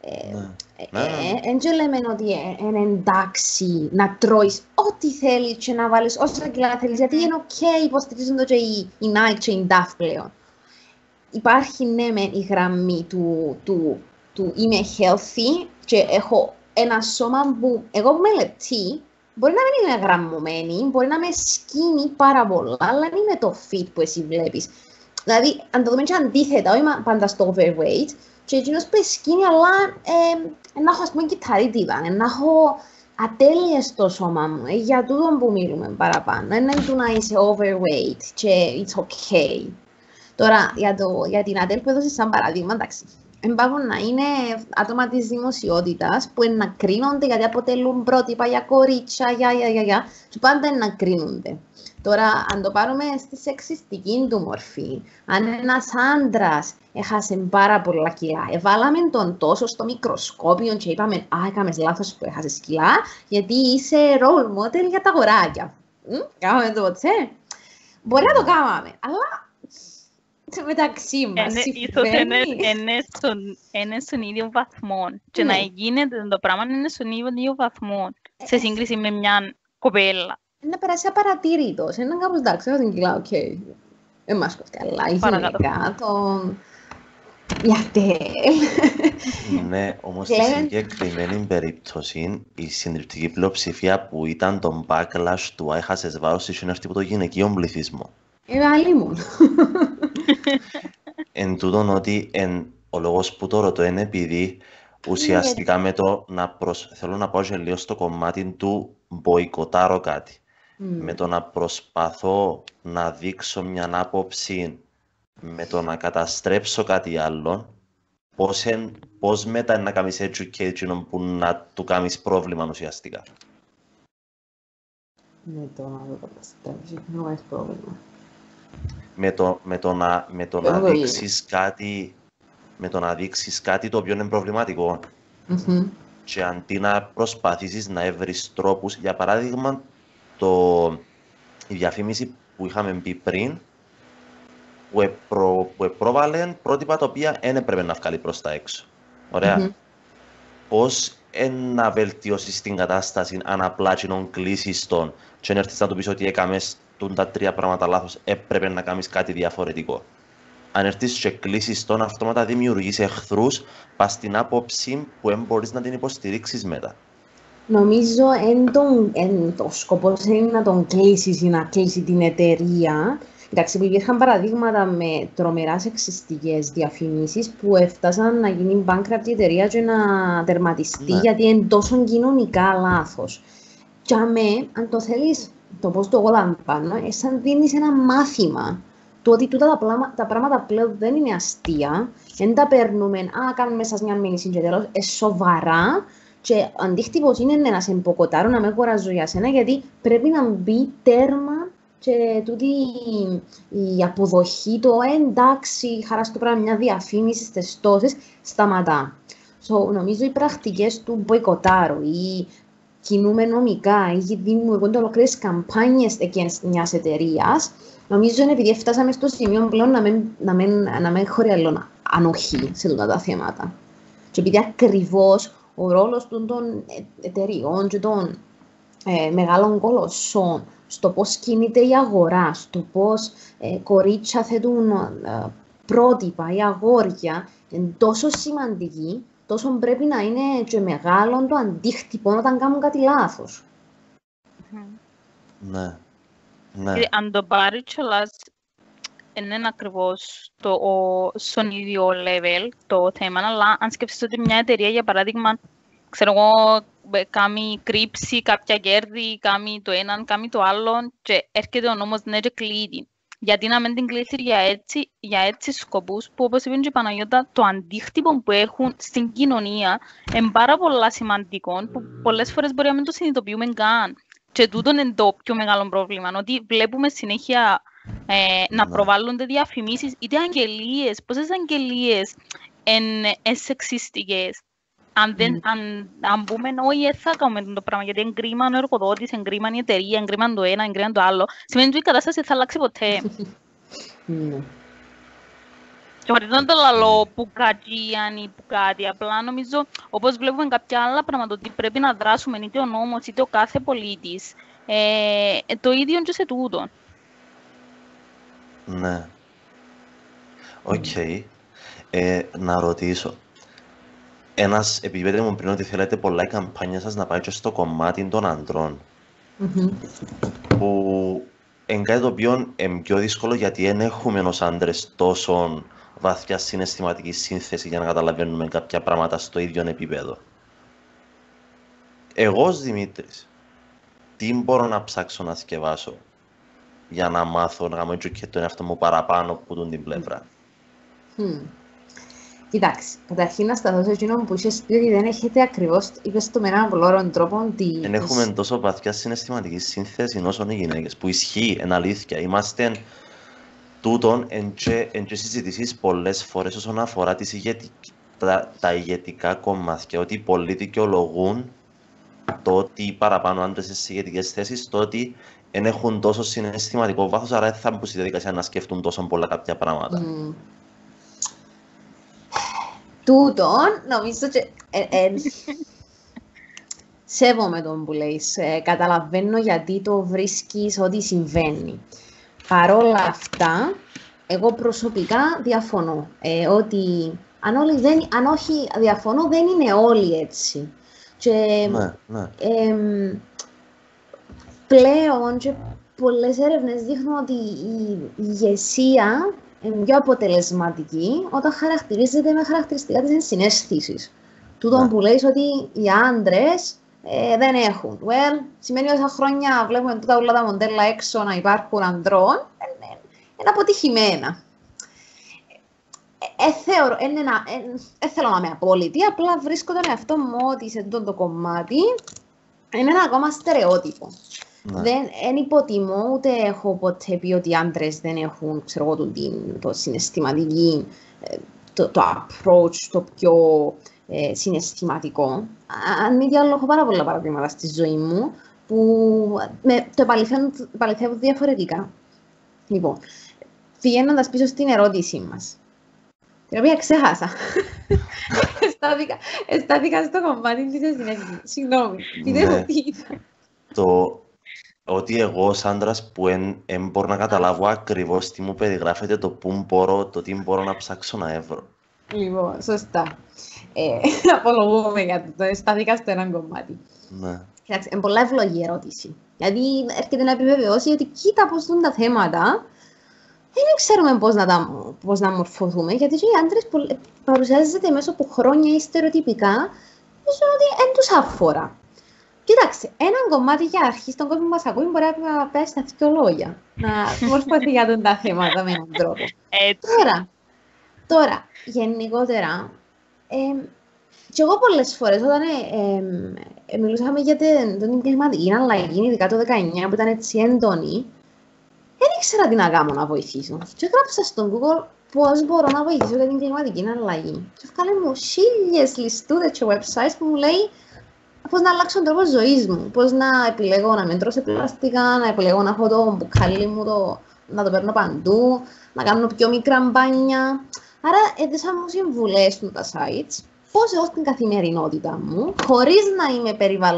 Δεν λέμε ότι είναι εντάξει να τρώεις ό,τι θέλεις και να βάλεις όσα κιλά θέλεις, γιατί είναι ok, υποστηρίζονται και η Nike και η DAF πλέον. Υπάρχει ναι μεν η γραμμή του είμαι healthy και έχω ένα σώμα που εγώ που είμαι λεπτή, μπορεί να μην είμαι γραμμωμένη, μπορεί να είμαι skinny πάρα πολλά, αλλά δεν είμαι το fit που εσύ βλέπεις. Δηλαδή, αν το δούμε και αντίθετα, όχι πάντα στο overweight, και εκείνος που είναι skinny, αλλά να έχω, ας πούμε, κυταρίτιδα, να έχω ατέλειες στο σώμα μου, για τούτο που μιλούμε παραπάνω. Είναι του να είσαι overweight και it's okay. Τώρα, για την Αντέλ που έδωσε σαν παράδειγμα, εντάξει, εμπάγουν να είναι άτομα της δημοσιότητας που να κρίνονται γιατί αποτελούν πρότυπα για κορίτσια, και πάντα να κρίνονται. Τώρα, αν το πάρουμε στη σεξιστική του μορφή, αν ένας άντρας έχασε πάρα πολλά κιλά, εβάλαμε τον τόσο στο μικροσκόπιο και είπαμε «Α, έκαμες λάθος που έχασες κιλά, γιατί είσαι role model για τα αγοράκια». Κάμαμε το ποτέ. Μπορεί να το κάναμε, αλλά μεταξύ μας
συμφέρει. Είναι στον ίδιο βαθμό. Και να γίνεται το πράγμα είναι στον ίδιο βαθμό, σε σύγκριση με μια κοπέλα.
Να περάσει απαρατήρητος, είναι κάπως εντάξει, έχω την κιλά, οκ. Δεν μας κοφτεί, αλλά η γυναίκα, η Αντέλ.
Ναι, όμως στη συγκεκριμένη περίπτωση, η συντριπτική πλειοψηφία που ήταν τον backlash του έχασες βάρος είναι αυτή από το γυναικείο πληθυσμό.
Άλλη μου.
Εν τούτον ότι ο λόγος που το ρωτώ είναι επειδή ουσιαστικά με το θέλω να πάω και λίγο στο κομμάτι του μποϊκοτάρω κάτι. Με το να προσπαθώ να δείξω μια άποψη, με το να καταστρέψω κάτι άλλο, πώς μετά να κάνεις έτσι και εκείνο που να του κάνεις πρόβλημα ουσιαστικά.
Με το να το καταστρέψεις, να κάνεις πρόβλημα.
Με το να δείξεις κάτι, με το να δείξεις κάτι το οποίο είναι προβληματικό. Και αντί να προσπαθήσεις να έβρεις τρόπους, για παράδειγμα, η διαφήμιση που είχαμε πει πριν, που πρόβαλε πρότυπα τα οποία δεν έπρεπε να βγάλει προς τα έξω. Ωραία. Πώς να βελτιώσεις την κατάσταση αν απλά κλείσεις τον και να έρθεις να του πεις ότι έκαμες τα 3 πράγματα λάθος, έπρεπε να κάνεις κάτι διαφορετικό. Αν έρθεις και κλείσεις τον, αυτόματα δημιουργείς εχθρούς πας στην άποψη που δεν μπορείς να την υποστηρίξεις μετά.
Νομίζω το σκοπός είναι να τον κλείσεις ή να κλείσει την εταιρεία. Εντάξει, υπήρχαν παραδείγματα με τρομερά σεξιστικές διαφημίσεις που έφτασαν να γίνει bankrupt η εταιρεία και να τερματιστεί, γιατί είναι τόσο κοινωνικά λάθος. Και αν το θέλεις, το πώς το εγώ λαμβάνω, σαν δίνεις ένα μάθημα του ότι τούτα τα πράγματα πλέον δεν είναι αστεία, δεν τα παίρνουμε, κάνουμε μέσα μια μήνυση και τέλος, σοβαρά, και ο αντίκτυπος είναι να σε εμποκοτάρω, να με κοραζώ για σένα, γιατί πρέπει να μπει τέρμα και τούτη η αποδοχή, το εντάξει, χαρά στο πράγμα, μια διαφήμιση στις τόσες, σταματά. Νομίζω οι πρακτικές του μποϊκοτάρου ή κινούμε νομικά ή δημιουργούνται ολοκλήρες καμπάνιες μιας εταιρείας, νομίζω είναι επειδή φτάσαμε στο σημείο πλέον να μην χωρεί άλλο ανοχή σε αυτά τα θέματα. Και επειδή ακριβώς ο ρόλος των εταιρειών και των μεγάλων κολοσσών στο πώς κινείται η αγορά, στο πώς κορίτσια θέτουν πρότυπα ή αγόρια είναι τόσο σημαντική, τόσο πρέπει να είναι και μεγάλο το αντίκτυπο όταν κάνουν κάτι λάθος.
Ναι.
Αν το πάρει κιόλας, είναι ακριβώς στον ίδιο level το θέμα, αλλά αν σκεφτείς ότι μια εταιρεία, για παράδειγμα, ξέρω εγώ, κάνει κρύψη κάποια κέρδη, κάνει το έναν, κάνει το άλλο και έρχεται ο νόμος ναι και κλείδει. Γιατί να μην την κλείσει για έτσι σκοπούς που, όπως είπε και η Παναγιώτα, το αντίκτυπο που έχουν στην κοινωνία είναι πάρα πολλά σημαντικό, που πολλές φορές μπορεί να μην το συνειδητοποιούμε καν. Και τούτο είναι το πιο μεγάλο πρόβλημα, ότι βλέπουμε συνέχεια να προβάλλονται διαφημίσεις, είτε αγγελίες, πόσες αγγελίες είναι σεξιστικές. Αν πούμε όχι, θα κάνουμε το πράγμα, γιατί εγκρίμαν ο εργοδότης, εγκρίμαν η εταιρεία, εγκρίμαν το ένα, εγκρίμαν το άλλο, σημαίνει ότι η κατάσταση θα αλλάξει ποτέ. Και χωρίς να το λαλώ που κατζίαν ή που κάτι, απλά νομίζω, όπως βλέπουμε κάποια άλλα πράγματα, ότι πρέπει να δράσουμε είτε ο νόμος είτε ο κάθε πολίτης, το ίδιο και σε τούτο.
Ναι. Οκ. Να ρωτήσω. Επειδή είπατε μου πριν ότι θέλετε πολλά η καμπάνια σας να πάει και στο κομμάτι των αντρών. Που είναι κάτι το οποίο είναι πιο δύσκολο γιατί δεν έχουμε ως άντρες τόσο βαθιά συναισθηματική σύνθεση για να καταλαβαίνουμε κάποια πράγματα στο ίδιο επίπεδο. Εγώ ως Δημήτρης, τι μπορώ να ψάξω να σκευάσω για να μάθω να κάνω και τον εαυτό μου παραπάνω από την πλευρά.
Κοιτάξτε, καταρχήν να σταθώ σε εκείνο που είχες πει ότι δεν έχετε ακριβώς, είπες το με έναν πολλών τρόπο.
Δεν έχουμε τόσο βαθιά συναισθηματική σύνθεση όσο οι γυναίκες, που ισχύει, είναι αλήθεια. Είμαστε τούτον εν και συζητήσεις πολλές φορές όσον αφορά τα ηγετικά κομμάτια, ότι πολλοί δικαιολογούν το ότι παραπάνω άντρες στις ηγετικές θέσεις, το ότι δεν έχουν τόσο συναισθηματικό βάθος, άρα δεν θα μπουν στη διαδικασία να σκεφτούν τόσο πολλά κάποια πράγματα.
Τούτον, νομίζω και σέβομαι τον που λέεις, καταλαβαίνω γιατί το βρίσκεις ότι συμβαίνει. Παρόλα αυτά, εγώ προσωπικά διαφωνώ, ότι αν όχι διαφωνώ, δεν είναι όλοι έτσι. Και
Ναι.
πλέον και πολλές έρευνες δείχνουν ότι η ηγεσία είναι πιο αποτελεσματική όταν χαρακτηρίζεται με χαρακτηριστικά της ενσυναίσθησης. Τούτον που λέει ότι οι άντρες δεν έχουν. Well, σημαίνει ότι όσα χρόνια βλέπουμε τούτα όλα τα μοντέλα έξω να υπάρχουν ανδρών, είναι αποτυχημένα. Θέλω να είμαι απόλυτη, απλά βρίσκω τον εαυτό μου ότι σε αυτό το κομμάτι είναι ένα ακόμα στερεότυπο. Δεν υποτιμώ, ούτε έχω ποτέ πει ότι οι άντρες δεν έχουν, ξέρω εγώ, το συναισθηματική, το approach, το πιο συναισθηματικό. Αν μη τι άλλο, έχω πάρα πολλά παραδείγματα στη ζωή μου που το επαληθεύουν διαφορετικά. Λοιπόν, πηγαίνοντας πίσω στην ερώτησή μας, την οποία ξέχασα. Εστάθηκα στο κομμάτι της συνέχισης. Συγγνώμη, πείτε μου τι ήταν.
Ότι εγώ ως άντρας που δεν μπορώ να καταλάβω ακριβώς τι μου περιγράφεται, το τι μπορώ να ψάξω να έβρω.
Λοιπόν, σωστά. Απολογούμε για το εστάθηκα στο έναν κομμάτι.
Ναι.
Κοιτάξτε, είναι πολλά ευλογή ερώτηση. Γιατί έρχεται να επιβεβαιώσει ότι κοίτα πώς δουν τα θέματα, δεν ξέρουμε πώς να μορφωθούμε, γιατί οι άντρες παρουσιάζεται μέσω από χρόνια ή στερεοτυπικά, νομίζω ότι δεν τους αφορά. Κοίταξε, έναν κομμάτι για αρχή στον κόσμο που μας ακούει μπορεί να πέσει στα δύο λόγια, να μορφωθεί για τα θέματα με έναν τρόπο. Τώρα, γενικότερα, και εγώ πολλές φορές όταν μιλούσαμε για την κλιματική αλλαγή, ειδικά το 19 που ήταν έτσι έντονη, δεν ήξερα τι να κάνω να βοηθήσω. Και έγραψα στον Google πώς μπορώ να βοηθήσω για την κλιματική αλλαγή. Και έφκανε μου 1000 λιστούδες και websites που μου λέει πώς να αλλάξω τον τρόπο ζωής μου. Πώς να επιλέγω να μην τρώω σε πλαστικά, να επιλέγω να έχω το μπουκάλι μου, να το παίρνω παντού, να κάνω πιο μικρά μπάνια. Άρα έδωσα μου συμβουλές στα sites, πώς εγώ στην καθημερινότητα μου, χωρίς να είμαι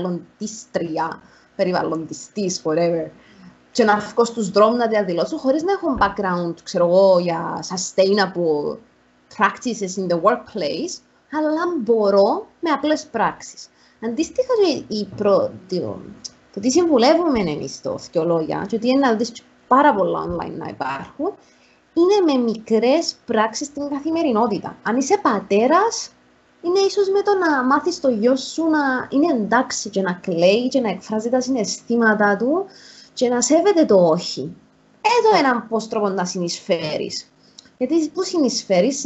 περιβαλλοντιστής, whatever, και να βγω στους δρόμους να διαδηλώσω, χωρίς να έχω background, ξέρω εγώ, για sustainable practices in the workplace, αλλά μπορώ με απλές πράξεις. Αντίστοιχα, το τι συμβουλεύουμε εμείς στο Θεολόγια, και ότι είναι να δεις πάρα πολλά online να υπάρχουν, είναι με μικρές πράξεις στην καθημερινότητα. Αν είσαι πατέρας, είναι ίσως με το να μάθεις το γιο σου να είναι εντάξει και να κλαίει και να εκφράζει τα συναισθήματα του και να σέβεται το όχι. Εδώ έναν πώς τρόπο να συνεισφέρεις. Γιατί πού συνεισφέρεις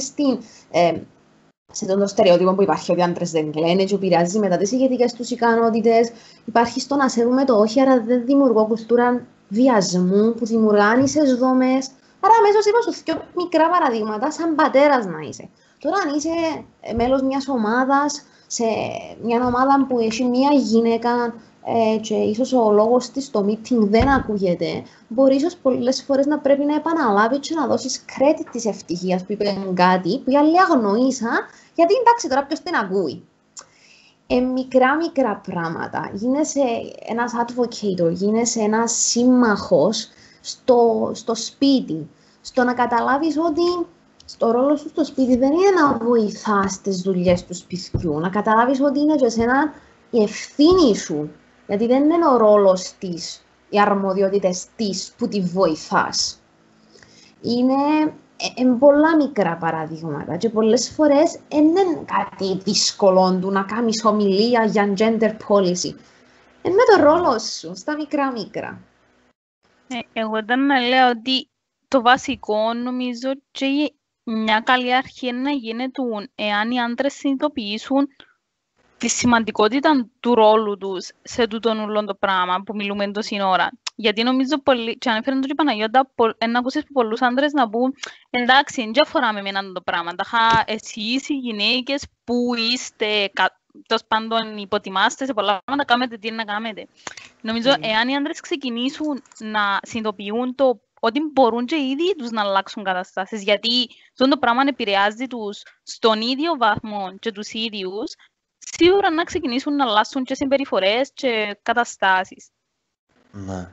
σε το στερεότυπο που υπάρχει ότι οι άντρες δεν κλαίνε και επηρεάζει μετά τις ηγετικές τους ικανότητες. Υπάρχει στο να σέβουμε το όχι, άρα δεν δημιουργώ κουλτούρα βιασμού που δημιουργά άνισες δομές. Άρα αμέσως είπα σου δύο μικρά παραδείγματα σαν πατέρας να είσαι. Τώρα αν είσαι μέλος μιας ομάδας, σε μια ομάδα που έχει μια γυναίκα και ίσως ο λόγος της στο meeting δεν ακούγεται, μπορεί ίσως πολλές φορές να πρέπει να επαναλάβει και να δώσεις credit της ευτυχίας που είπε κάτι που οι άλλοι αγνοήσαν, γιατί εντάξει τώρα ποιος την ακούει. Μικρά πράγματα. Γίνεσαι ένας advocator, γίνεσαι ένας σύμμαχος στο σπίτι. Στο να καταλάβεις ότι στο ρόλο σου στο σπίτι δεν είναι να βοηθάς τις δουλειές του σπιτιού. Να καταλάβεις ότι είναι και εσένα η ευθύνη σου. Γιατί δεν είναι ο ρόλος της, οι αρμοδιότητες της που τη βοηθάς. Είναι πολλά μικρά παραδείγματα και πολλές φορές δεν είναι κάτι δύσκολο του να κάνεις ομιλία για gender policy. Είναι με το ρόλο σου, στα μικρά.
Εγώ ήταν να λέω ότι το βασικό νομίζω και μια καλή αρχή είναι να γίνεται εάν οι άντρες συνειδητοποιήσουν τη σημαντικότητα του ρόλου τους σε τούτον όλο το πράγμα που μιλούμε τόση ώρα. Γιατί νομίζω πολύ, και ανέφεραν το και η Παναγιώτα, να ακούσεις πολλούς άντρες να πούν εντάξει, δεν αφορά με εμένα το πράγμα. Εσείς οι γυναίκες που είστε, τέλος πάντων υποτιμάστε σε πολλά πράγματα, κάνετε τι να κάνετε. Νομίζω, εάν οι άντρες ξεκινήσουν να συνειδητοποιούν ότι μπορούν και οι ίδιοι τους να αλλάξουν καταστάσεις, γιατί αυτό το πράγμα επηρεάζει τους στον ίδιο βαθμό και τους ίδιους, σίγουρα να ξεκινήσουν να αλλάσουν και συμπεριφορές και καταστάσεις.
Ναι.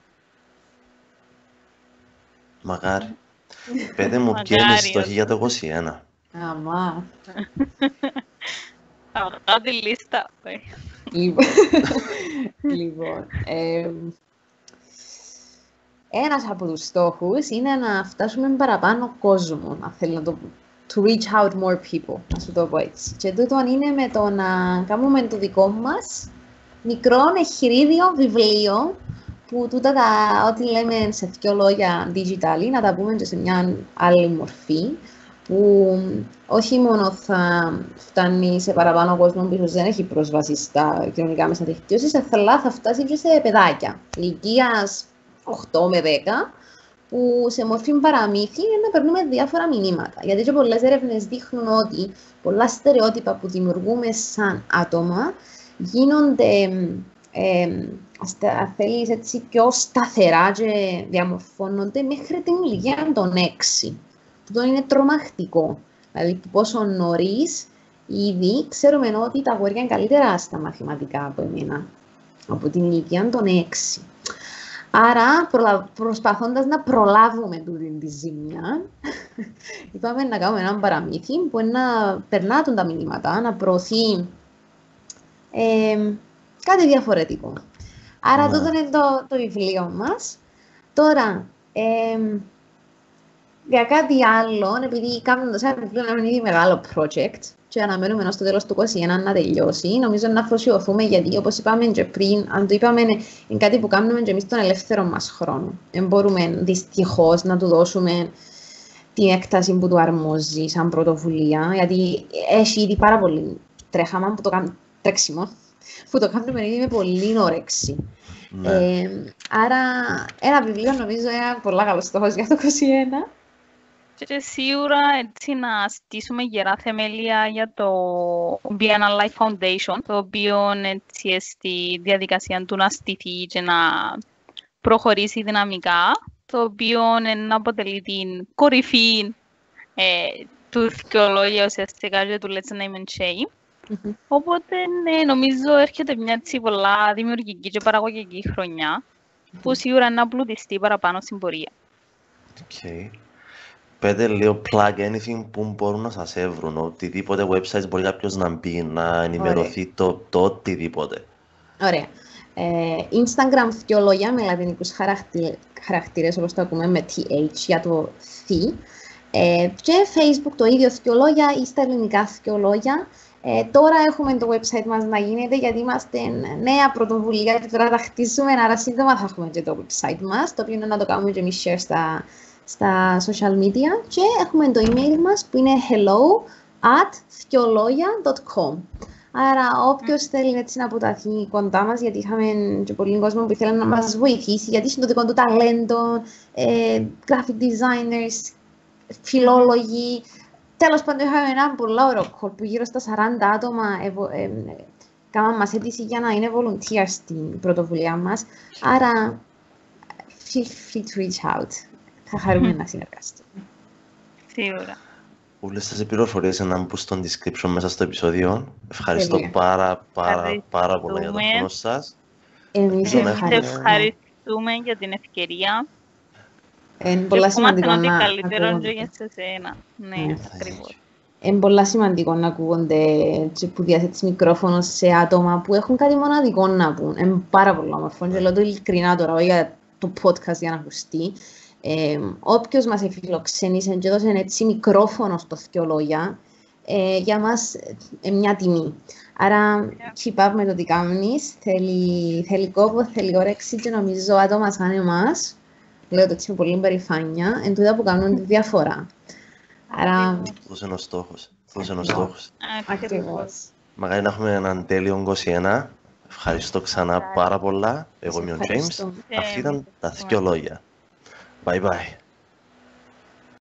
Μακάρι. Πέτε μου ποια είναι η στόχη για το 21.
Αμά.
Αυτά τη λίστα.
Λοιπόν, ένας από τους στόχους είναι να φτάσουμε παραπάνω κόσμο, να θέλει να το to reach out more people, να σου το πω έτσι. Και τούτο είναι με το να κάνουμε το δικό μας μικρό εγχειρίδιο, βιβλίο, που τούτα ό,τι λέμε σε δύο λόγια digital, να τα πούμε και σε μια άλλη μορφή, που όχι μόνο θα φτάνει σε παραπάνω κόσμο που ίσως δεν έχει πρόσβαση στα κοινωνικά μέσα δικτύωσης, αλλά θα φτάσει και σε παιδάκια ηλικίας 8 με 10, που σε μορφή παραμύθι είναι να περνούμε διάφορα μηνύματα. Γιατί και πολλές έρευνες δείχνουν ότι πολλά στερεότυπα που δημιουργούμε σαν άτομα γίνονται θέλεις έτσι πιο σταθερά και διαμορφώνονται μέχρι την ηλικία των 6. Αυτό είναι τρομακτικό. Δηλαδή πόσο νωρίς ήδη ξέρουμε ότι τα αγόρια είναι καλύτερα στα μαθηματικά από εμένα, από την ηλικία των 6. Άρα, προσπαθώντας να προλάβουμε τη ζημιά, είπαμε να κάνουμε ένα παραμύθι που να περνάτουν τα μηνύματα, να προωθεί κάτι διαφορετικό. Άρα, τούτο είναι το βιβλίο μας. Τώρα, για κάτι άλλο, επειδή κάνοντας ένα βιβλίο να είναι ήδη μεγάλο project και αναμένουμε ως το τέλος του 2021 να τελειώσει, νομίζω να αφοσιωθούμε, γιατί όπως είπαμε και πριν, αν το είπαμε, είναι κάτι που κάνουμε και εμείς τον ελεύθερο μας χρόνο. Δεν μπορούμε δυστυχώς να του δώσουμε την έκταση που του αρμόζει σαν πρωτοβουλία, γιατί έχει ήδη πάρα πολύ τρέχαμα που το κάνουμε, τρέξιμο, που το κάνουμε ήδη με πολύ όρεξη. Άρα, ένα βιβλίο νομίζω είναι πολύ καλό στόχος για το 2021.
Και σίγουρα έτσι να στήσουμε γερά θεμέλια για το Bienal Life Foundation, το οποίο έτσι στη διαδικασία του να στηθεί και να προχωρήσει δυναμικά, το οποίο να αποτελεί την κορυφή του δικαιολόγια ουσιαστικά και του Let's Name and Shame. Οπότε νομίζω έρχεται μια έτσι πολλά δημιουργική και παραγωγική χρονιά, που σίγουρα να πλουτιστεί παραπάνω στην πορεία.
Πέτε λίγο plug anything που μπορούν να σας έβρουν, οτιδήποτε websites μπορεί κάποιος να μπει, να ενημερωθεί το οτιδήποτε.
Ωραία. Instagram δυο λόγια με λατινικούς χαρακτήρες, όπως το ακούμε με TH για το θη. Και Facebook το ίδιο δυο λόγια ή στα ελληνικά δυο λόγια. Τώρα έχουμε το website μας να γίνεται, γιατί είμαστε νέα πρωτοβουλία και τώρα τα χτίζουμε, άρα σύντομα θα έχουμε και το website μας, το οποίο είναι να το κάνουμε και εμείς share στα social media, και έχουμε το email μας που είναι hello@thkiologia.com. Άρα όποιος θέλει έτσι να αποταθεί κοντά μας, γιατί είχαμε και πολλοί κόσμο που ήθελαν να μας βοηθήσει, γιατί είναι το δικό του ταλέντο, graphic designers, φιλόλογοι. Τέλος πάντων, είχαμε έναν πολύ ωραίο call που γύρω στα 40 άτομα κάναν μας αίτηση για να είναι volunteer στην πρωτοβουλία μας. Άρα, feel free to reach out. Θα χαρούμε να συνεργαστούμε.
Σίγουρα.
Όλες τις πληροφορίες να μπουν στο description μέσα στο επεισόδιο. Ευχαριστώ πάρα πολύ για τον χρόνο σας.
Εμείς
ευχαριστούμε για την ευκαιρία.
Είναι πολλά σημαντικό να είναι πολλά σημαντικό να ακούγονται και που διαθέτεις μικρόφωνο σε άτομα που έχουν κάτι μοναδικό να πούν. Είναι πάρα πολύ όμορφο και λέω το ειλικρινά τώρα, όχι για το podcast για να ακουστεί. Όποιος μας φιλοξένησε και έδωσε έτσι μικρόφωνο στο δυο λόγια, για μας μια τιμή. Άρα, keep up με το τι κάνεις, θέλει κόπο, θέλει όρεξη και νομίζω άτομα σαν εμάς, λέω το έτσι με πολύ περηφάνεια, εν τούτα που κάνουν τη διαφορά. Άρα...
Αυτός είναι ο στόχος.
Ακριβώς.
Μακάρι να έχουμε έναν τέλειο 21. Ευχαριστώ ξανά πάρα πολλά. Εγώ είμαι ο James. Αυτή ήταν τα δυο λόγια. Bye bye.